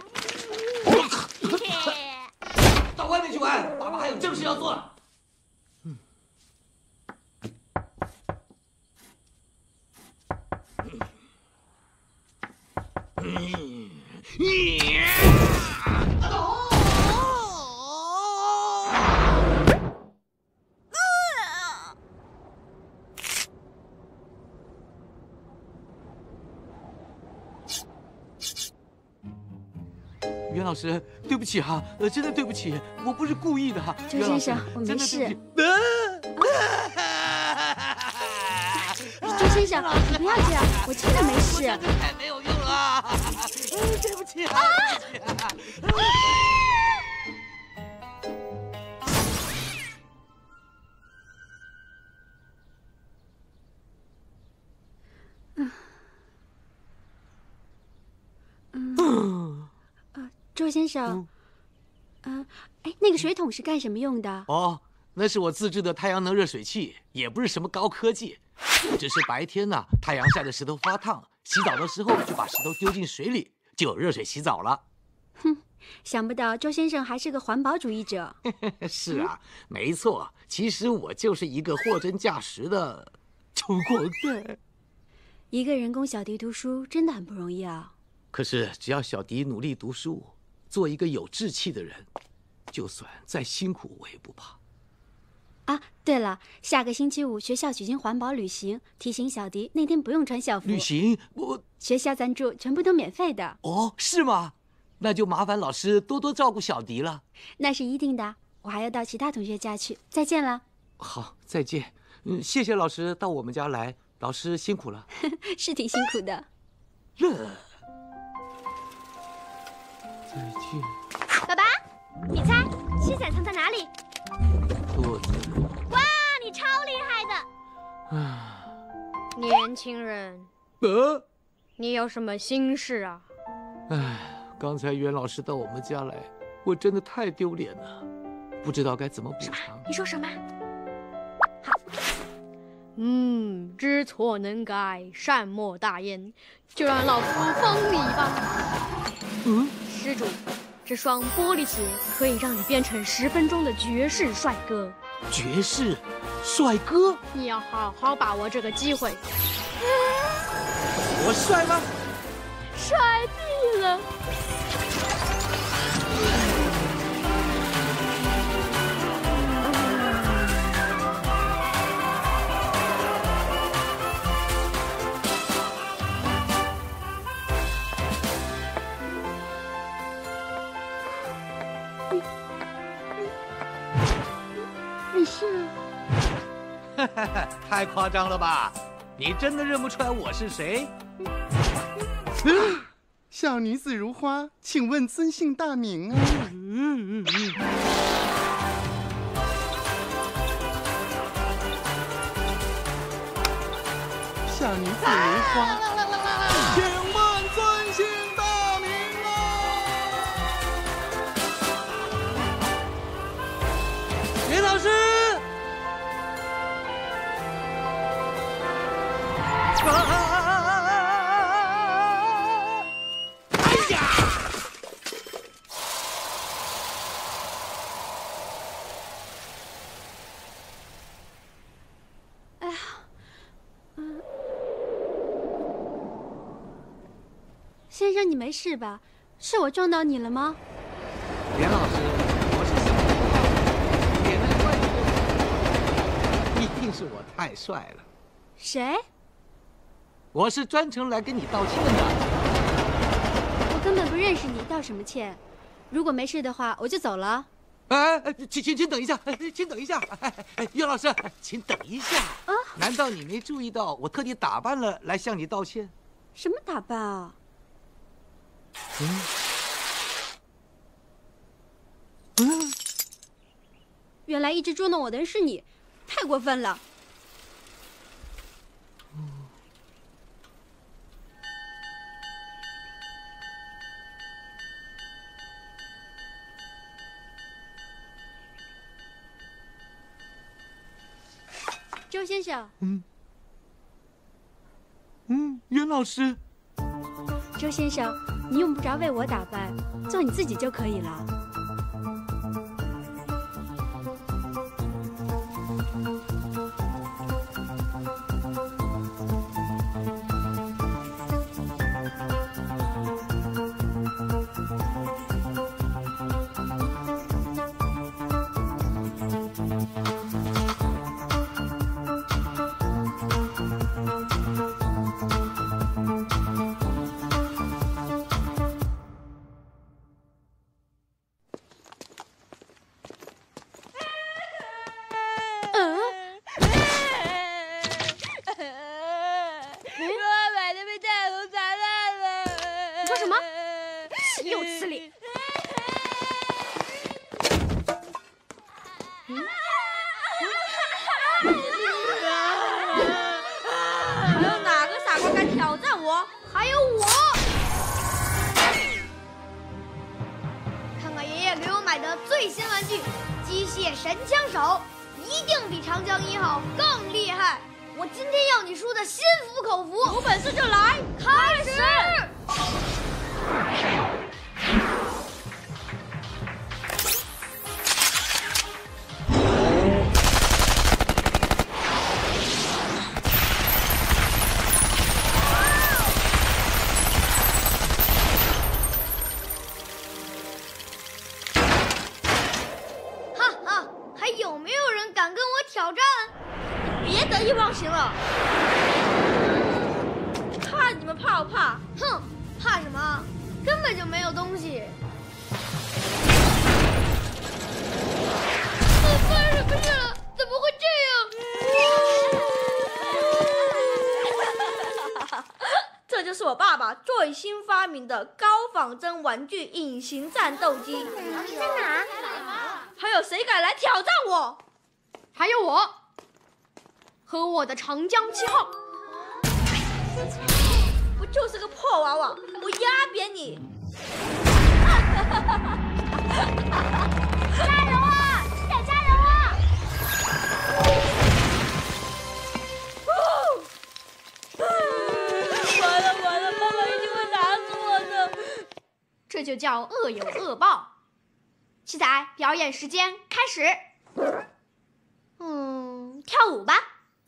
到外面去玩，爸爸还有正事要做。嗯。袁老师，对不起哈，呃，真的对不起，我不是故意的哈。 周先生，我没事。周先生，你不要这样，我真的没事。 太没有用了，对不起啊！对不起啊！ 嗯。周先生，嗯，哎，那个水桶是干什么用的？ 哦，那是我自制的太阳能热水器，也不是什么高科技，只是白天呢，太阳晒的石头发烫，洗澡的时候就把石头丢进水里，就有热水洗澡了。 哼，想不到周先生还是个环保主义者。 是啊，没错，其实我就是一个货真价实的穷光蛋。 一个人供小迪读书真的很不容易啊。 可是只要小迪努力读书，做一个有志气的人，就算再辛苦我也不怕。 啊，对了，下个星期五学校举行环保旅行，提醒小迪那天不用穿校服。 旅行？我学校赞助，全部都免费的。 哦，是吗？那就麻烦老师多多照顾小迪了。 那是一定的，我还要到其他同学家去。再见了。 好，再见。嗯，谢谢老师到我们家来，老师辛苦了。 是挺辛苦的。 乐。再见。 爸爸，你猜七仔藏在哪里？ 肚子。 哇，你超厉害的！ 啊， 年轻人， 呃， 你有什么心事啊？ 哎，刚才袁老师到我们家来，我真的太丢脸了，不知道该怎么补偿。 你说什么？ 好。嗯，知错能改，善莫大焉，就让老夫封你吧。 嗯。 施主，这双玻璃鞋可以让你变成十分钟的绝世帅哥。 绝世帅哥？ 你要好好把握这个机会。 我帅吗？ 帅毙了！ 你是？ 太夸张了吧！你真的认不出来我是谁？ 小女子如花，请问尊姓大名啊？嗯嗯嗯。小女子如花，请问尊姓大名啊？ 袁老师。哎呀！ 哎呀，嗯，先生，你没事吧？是我撞到你了吗？ 袁老师，我是小弟，也难怪你，一定是我太帅了。 谁？ 我是专程来跟你道歉的。 我根本不认识你，道什么歉？如果没事的话，我就走了。 哎哎，请请请等一下，请等一下，哎哎，岳老师，请等一下。啊？难道你没注意到我特地打扮了来向你道歉？ 什么打扮啊？ 嗯。嗯。 原来一直捉弄我的人是你，太过分了。周先生， 嗯，嗯，袁老师， 周先生，你用不着为我打扮，做你自己就可以了。 的高仿真玩具隐形战斗机在哪？ 还有谁敢来挑战我？ 还有我和我的长江七号。 不就是个破娃娃，我压扁你！ 加油啊！再加油啊！ 完了完了，妈妈一定会打死我的。 这就叫恶有恶报。七仔，表演时间开始。 嗯，跳舞吧。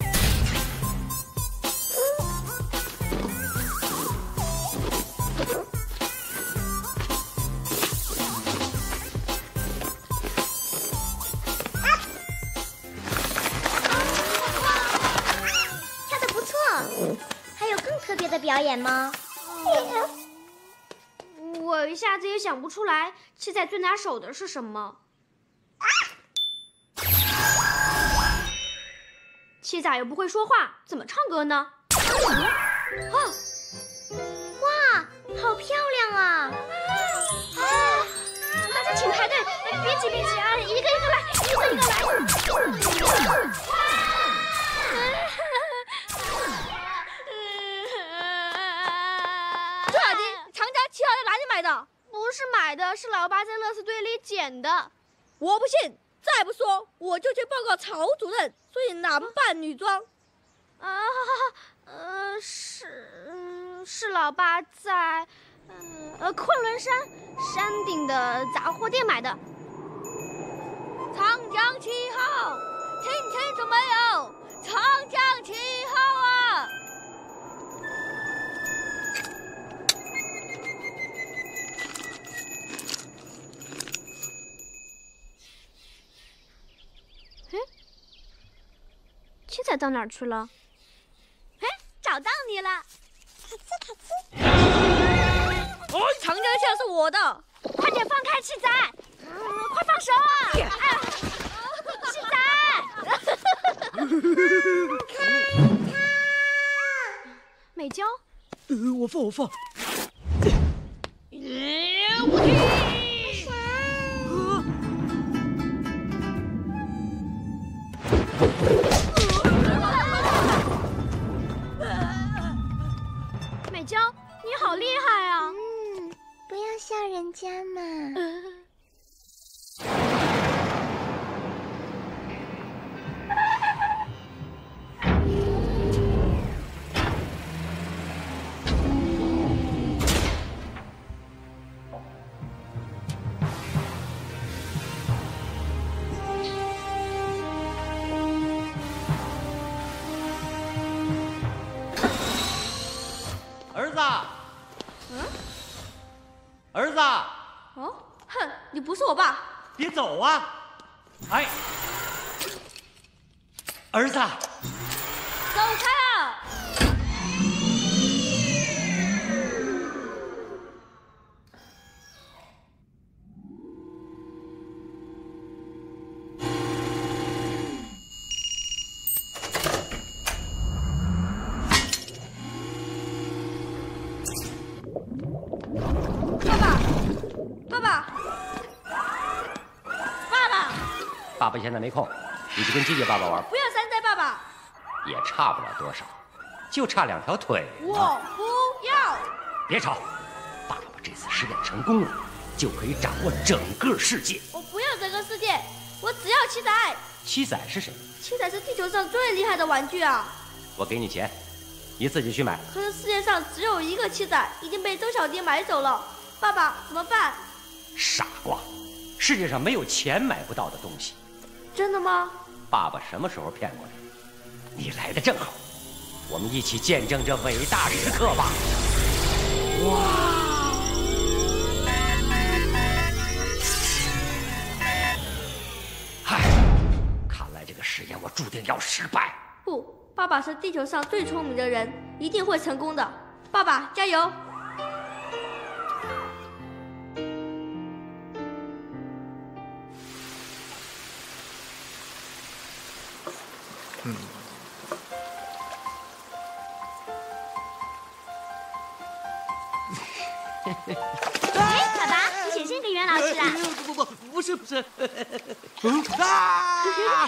跳得不错，还有更特别的表演吗？ 我一下子也想不出来，七仔最拿手的是什么？七仔又不会说话，怎么唱歌呢？ 啊！哇，好漂亮啊！ 啊！大家请排队，别挤别挤啊，一个一个来，一个一个来。 朱小迪，长江七号在哪里买的？ 不是买的，是老爸在垃圾堆里捡的。 我不信，再不说我就去报告曹主任，说你男扮女装。 啊，呃，是，嗯，是老爸在，呃呃，昆仑山山顶的杂货店买的。 长江七号，听清楚没有？长江七号啊！ 哎，七仔到哪儿去了？ 哎，找到你了！ 我的。 快点放开七仔！嗯、快放手啊！哎、七仔！美娇， 呃，我放，我放。 耶，我去！ 美娇，你好厉害啊！ 嗯，不要笑人家嘛。 呃儿子， 嗯， 儿子， 哦，哼，你不是我爸， 别走啊！哎，儿子， 走开啊！爸爸，爸爸， 爸爸现在没空，你去跟姐姐爸爸玩， 不要山寨爸爸， 也差不了多少，就差两条腿。 我不要。 别吵，爸爸这次实验成功了，就可以掌握整个世界。 我不要整个世界，我只要七仔。 七仔是谁？ 七仔是地球上最厉害的玩具啊！ 我给你钱，你自己去买。 可是世界上只有一个七仔，已经被周小迪买走了，爸爸怎么办？ 傻瓜，世界上没有钱买不到的东西。 真的吗？ 爸爸什么时候骗过你？你来的正好，我们一起见证这伟大时刻吧！哇！唉，看来这个实验我注定要失败。 不，爸爸是地球上最聪明的人，一定会成功的。爸爸加油！ 嗯。 哎，爸爸，你写信给袁老师啊？ 不不不，不是不是。啊！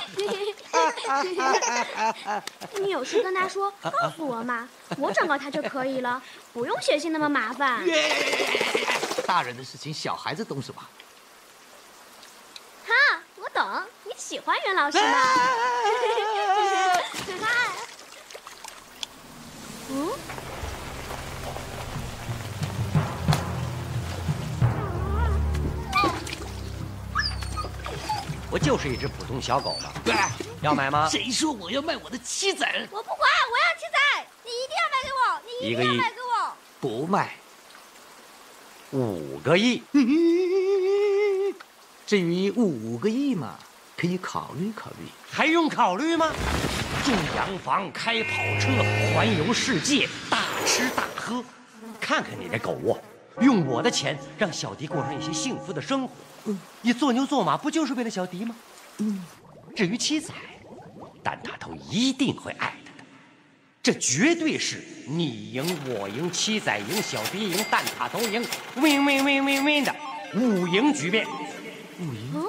你有事跟他说，告诉我嘛，我转告他就可以了，不用写信那么麻烦。 大人的事情，小孩子懂什么？ 哈，我懂，你喜欢袁老师吗？嗯？ 我就是一只普通小狗嘛。要买吗？ 谁说我要卖我的七仔？ 我不管，我要七仔，你一定要卖给我，你一定要卖给我。 不卖。 五个亿。 至于五个亿嘛，可以考虑考虑。 还用考虑吗？住洋房，开跑车，环游世界，大吃大喝，看看你这狗窝，用我的钱让小迪过上一些幸福的生活。嗯，你做牛做马不就是为了小迪吗？嗯。至于七仔，蛋挞头一定会爱他的，这绝对是你赢我赢，七仔赢，小迪赢，蛋挞头赢 ，win win win win win 的五赢局面。 五赢？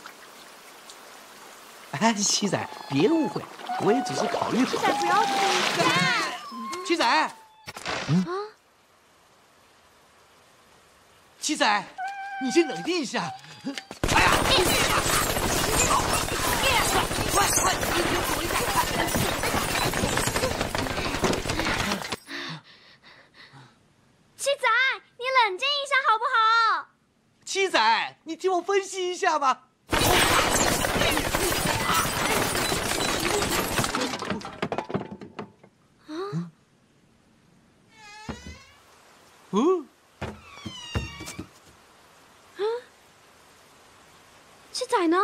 哎，七仔，别误会，我也只是考虑考虑。 七仔不要哭， 七仔，嗯啊，七仔，你先冷静一下。哎呀！快快，你给我一下！ 七仔，你冷静一下好不好？ 七仔，你听我分析一下吧。 嗯？ 嗯？ 嗯？七仔呢？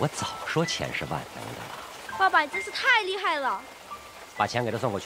我早说钱是万能的了。 爸爸，你真是太厉害了！ 把钱给他送过去。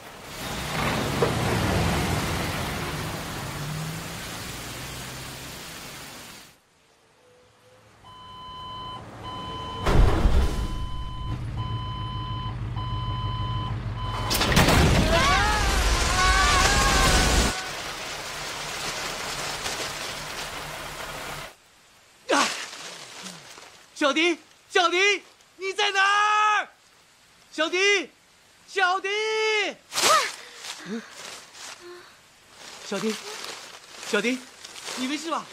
小迪，小迪，你在哪儿？小迪，小迪，嗯，小迪，小迪，你没事吧？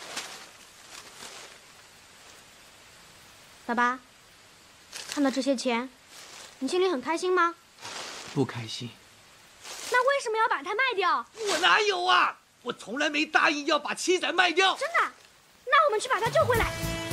爸爸，看到这些钱，你心里很开心吗？ 不开心。 那为什么要把它卖掉？ 我哪有啊！我从来没答应要把七仔卖掉。 真的？那我们去把它救回来。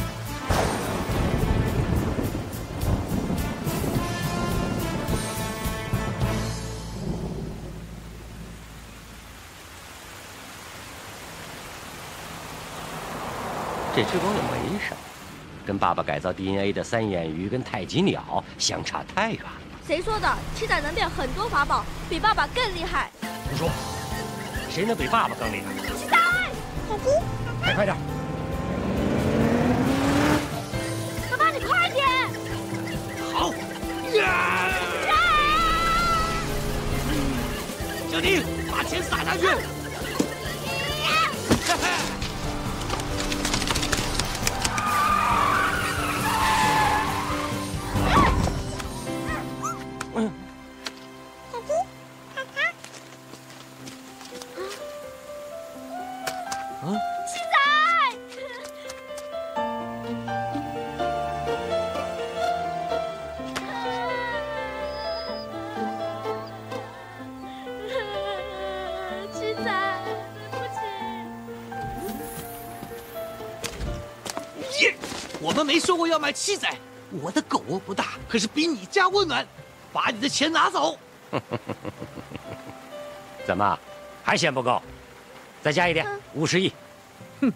这只狗也没什么，跟爸爸改造 D N A 的三眼鱼跟太极鸟相差太远了。 谁说的？七仔能变很多法宝，比爸爸更厉害。 胡说！谁能比爸爸更厉害？ 七仔，小鸡， 开快点！ 爸爸，你快点！ 好！呀！小迪，把钱撒下去！嘿嘿。 嗯， 小鸡，看看。 啊！ 七仔！七仔，对不起。 耶！我们没说过要卖七仔，我的狗窝不大，可是比你家温暖。把你的钱拿走！ 怎么，还嫌不够？再加一点，五十亿。 哼！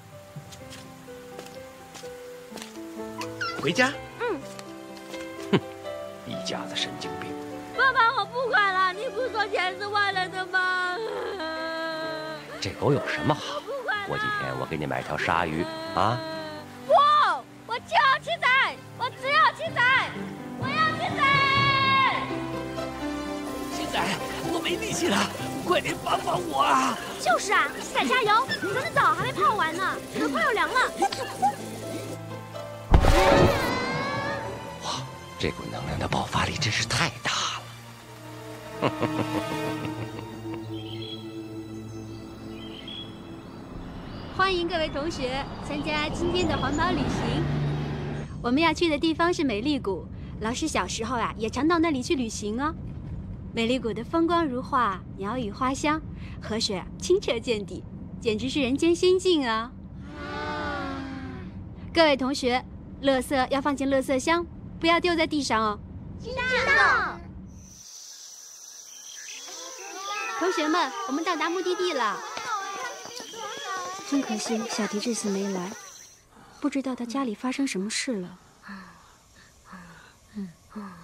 回家。 嗯。 哼！一家子神经病。 爸爸，我不管了，你不是说钱是万能的吗？ 这狗有什么好？过几天我给你买条鲨鱼啊！ 不，我就要七仔，我只要七仔，我要七仔！ 七仔，我没力气了，快点帮帮我啊！ 就是啊，七仔加油！咱的澡还没泡完呢，水快要凉了。 哇，这股能量的爆发力真是太大了！ 欢迎各位同学参加今天的环保旅行。我们要去的地方是美丽谷，老师小时候啊也常到那里去旅行哦。美丽谷的风光如画，鸟语花香，河水啊清澈见底，简直是人间仙境啊！各位同学，垃圾要放进垃圾箱，不要丢在地上哦。 知道。 同学们，我们到达目的地了。真可惜，小迪这次没来，不知道他家里发生什么事了。嗯。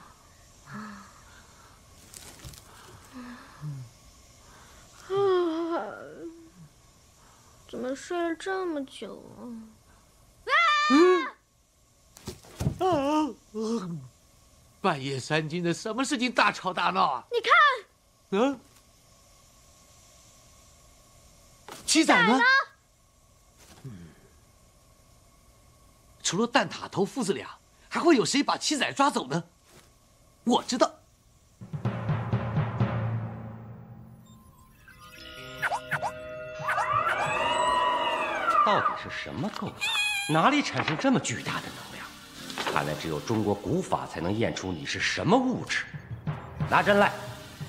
怎么睡了这么久啊？ 嗯啊！半夜三更的，什么事情大吵大闹啊？ 你看， 嗯，七仔呢？嗯，除了蛋挞头父子俩，还会有谁把七仔抓走呢？我知道。 到底是什么构造？哪里产生这么巨大的能量？看来只有中国古法才能验出你是什么物质。拿针来。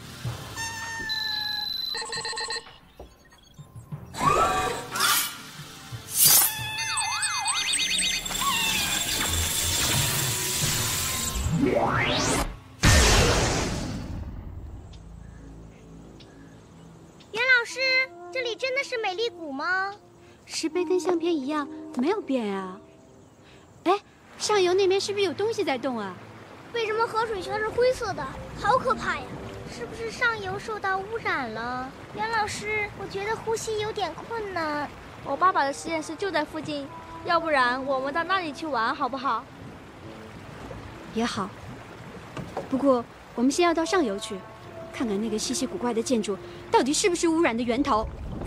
袁老师，这里真的是美丽谷吗？ 石碑跟相片一样，没有变啊。哎， 上游那边是不是有东西在动啊？ 为什么河水全是灰色的？好可怕呀！是不是上游受到污染了？袁老师，我觉得呼吸有点困难。 我爸爸的实验室就在附近，要不然我们到那里去玩好不好？ 也好。不过我们先要到上游去，看看那个稀奇古怪的建筑到底是不是污染的源头。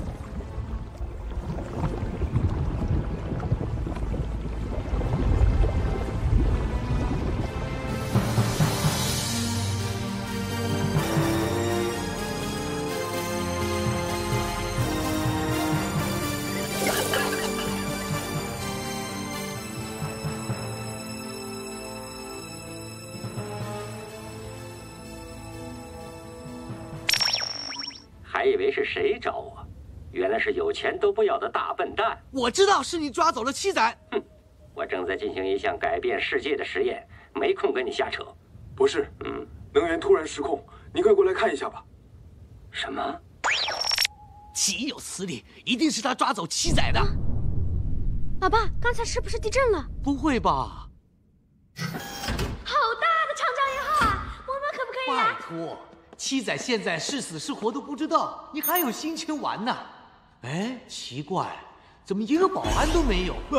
还以为是谁找我，原来是有钱都不要的大笨蛋。 我知道是你抓走了七仔。 哼，我正在进行一项改变世界的实验，没空跟你瞎扯。 博士， 嗯， 能源突然失控，您快过来看一下吧。 什么？ 岂有此理！一定是他抓走七仔的。啊、 老爸，刚才是不是地震了？ 不会吧？ 好大的长江一号啊！我们可不可以来？ 拜托。七仔现在是死是活都不知道，你还有心情玩呢？哎，奇怪，怎么一个保安都没有？啊、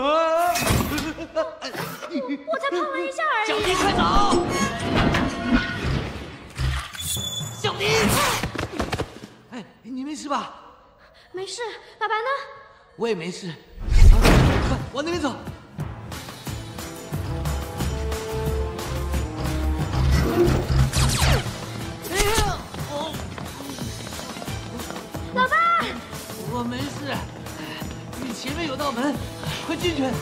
我才碰了一下而已。 小迪，快走！小迪，哎，你没事吧？ 没事，爸爸呢？ 我也没事。啊、快往那边走。 老爸， 我没事。你前面有道门，快进去。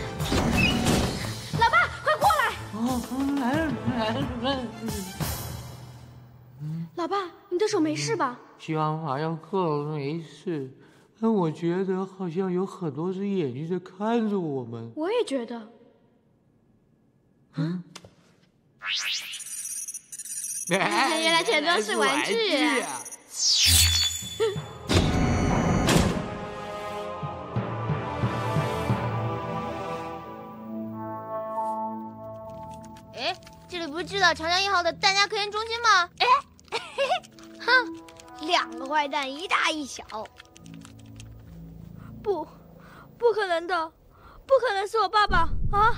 老爸，快过来！ 哦，来了来了来了。 老爸，你的手没事吧？ 希望马上克没事，但我觉得好像有很多只眼睛在看着我们。 我也觉得。 嗯。 原来全都是玩具。 哎，这里不是制造长江一号的弹夹科研中心吗？哎，哼，两个坏蛋，一大一小。 不，不可能的，不可能是我爸爸啊！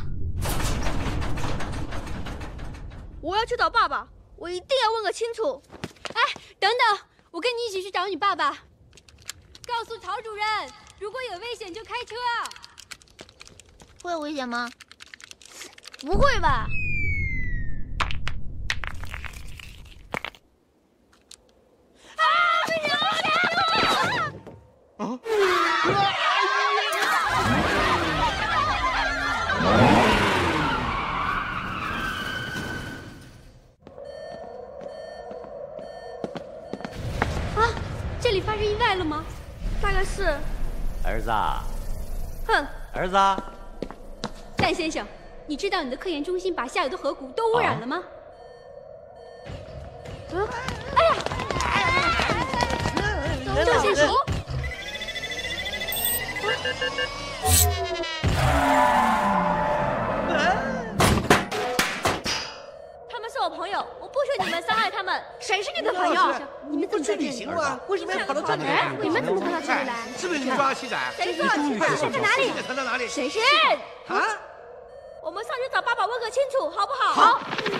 我要去找爸爸，我一定要问个清楚。 哎，等等，我跟你一起去找你爸爸。告诉曹主任，如果有危险就开车。 会有危险吗？不会吧？ 啊！危险！危险！啊！ 啊！这里发生意外了吗？ 大概是。 儿子。 哼！ 儿子。 蛋先生，你知道你的科研中心把下游的河谷都污染了吗？ 嗯，哎呀！ 赵先生， 他们是我朋友，我不许你们伤害他们。 谁是你的朋友？ 你们不去旅行吗？为什么要跑到这里来？ 你们怎么跑到这里来？ 是不是你抓了七仔？ 谁抓了七仔？ 在哪里？ 他在哪里？ 谁是？ 啊？ 我们上去找爸爸问个清楚，好不好？ 好。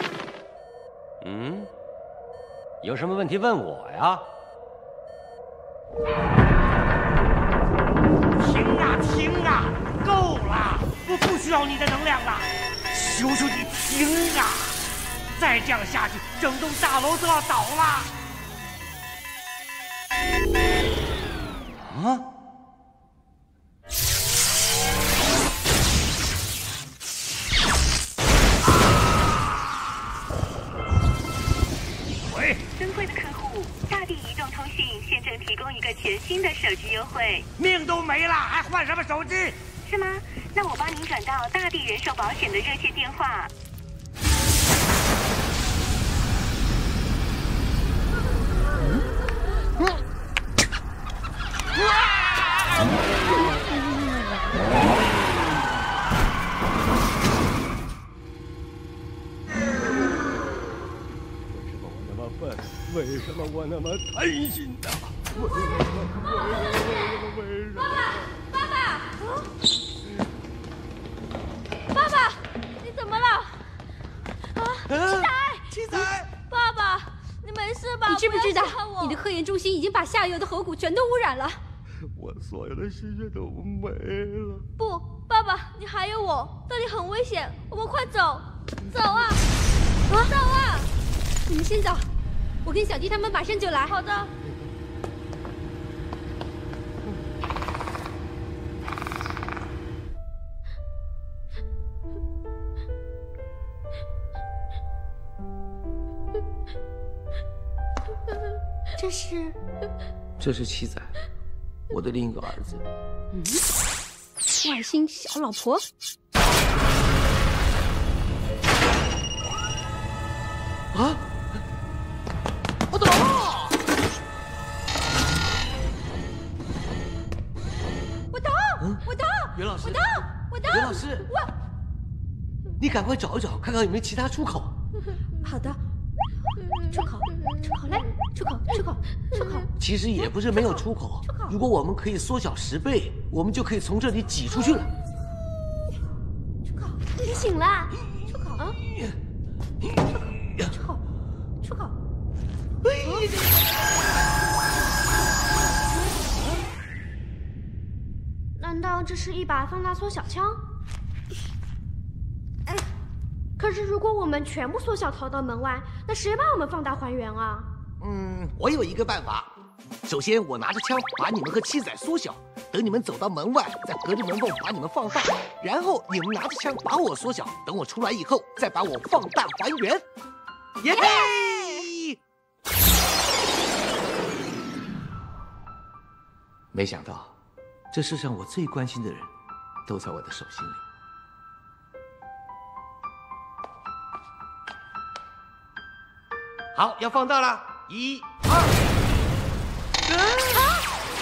嗯，有什么问题问我呀？ 停啊停啊！够了，我不需要你的能量了，求求你停啊！再这样下去，整栋大楼都要倒了。 啊！ 喂， 珍贵的客户，大地移动通信现正提供一个全新的手机优惠， 命都没了，还换什么手机？ 是吗？那我帮您转到大地人寿保险的热线电话。 么笨？为什么我那么贪心呢？为什么？为什么？为什么？ 爸爸，爸爸，爸爸，你怎么了？啊，七仔， 七仔， 爸爸，你没事吧？ 你知不知道，你的科科研中心已经把下游的河谷全都污染了？ 我所有的心血都没了。 不，爸爸，你还有我，这里很危险，我们快走，走啊！啊，走啊！ 你们先走，我跟小弟他们马上就来。 好的。 这是， 这是七仔，我的另一个儿子。 嗯，外星小老婆。 啊！我走了！ 我逃！我逃！ 袁老师， 我逃！我逃！ 袁老师， 我， 你赶快找一找，看看有没有其他出口。 好的。出口，出口来，出口，出口，出口。 其实也不是没有出口，如果我们可以缩小十倍，我们就可以从这里挤出去了。 出口， 你醒了？ 出口啊！出口，出口。 难道这是一把放大缩小枪？可是如果我们全部缩小逃到门外，那谁帮我们放大还原啊？ 嗯，我有一个办法。首先，我拿着枪把你们和七仔缩小，等你们走到门外，再隔着门缝把你们放大，然后你们拿着枪把我缩小，等我出来以后，再把我放大还原。耶嘿！ 没想到，这世上我最关心的人，都在我的手心里。 好，要放大了，一、二。啊！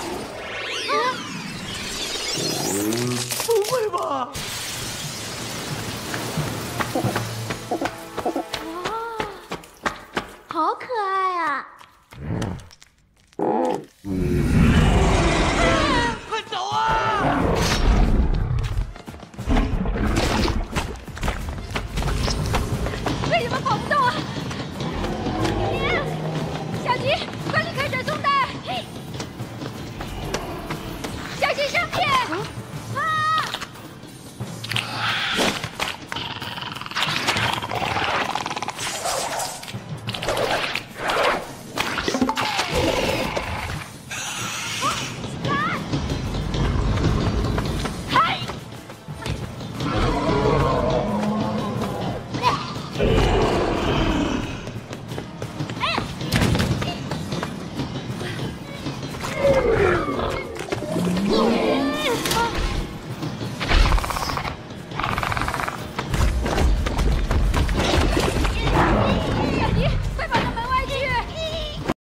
不会吧！ 哇，好可爱啊！ 快走啊！ 为什么跑不动啊？小迪，快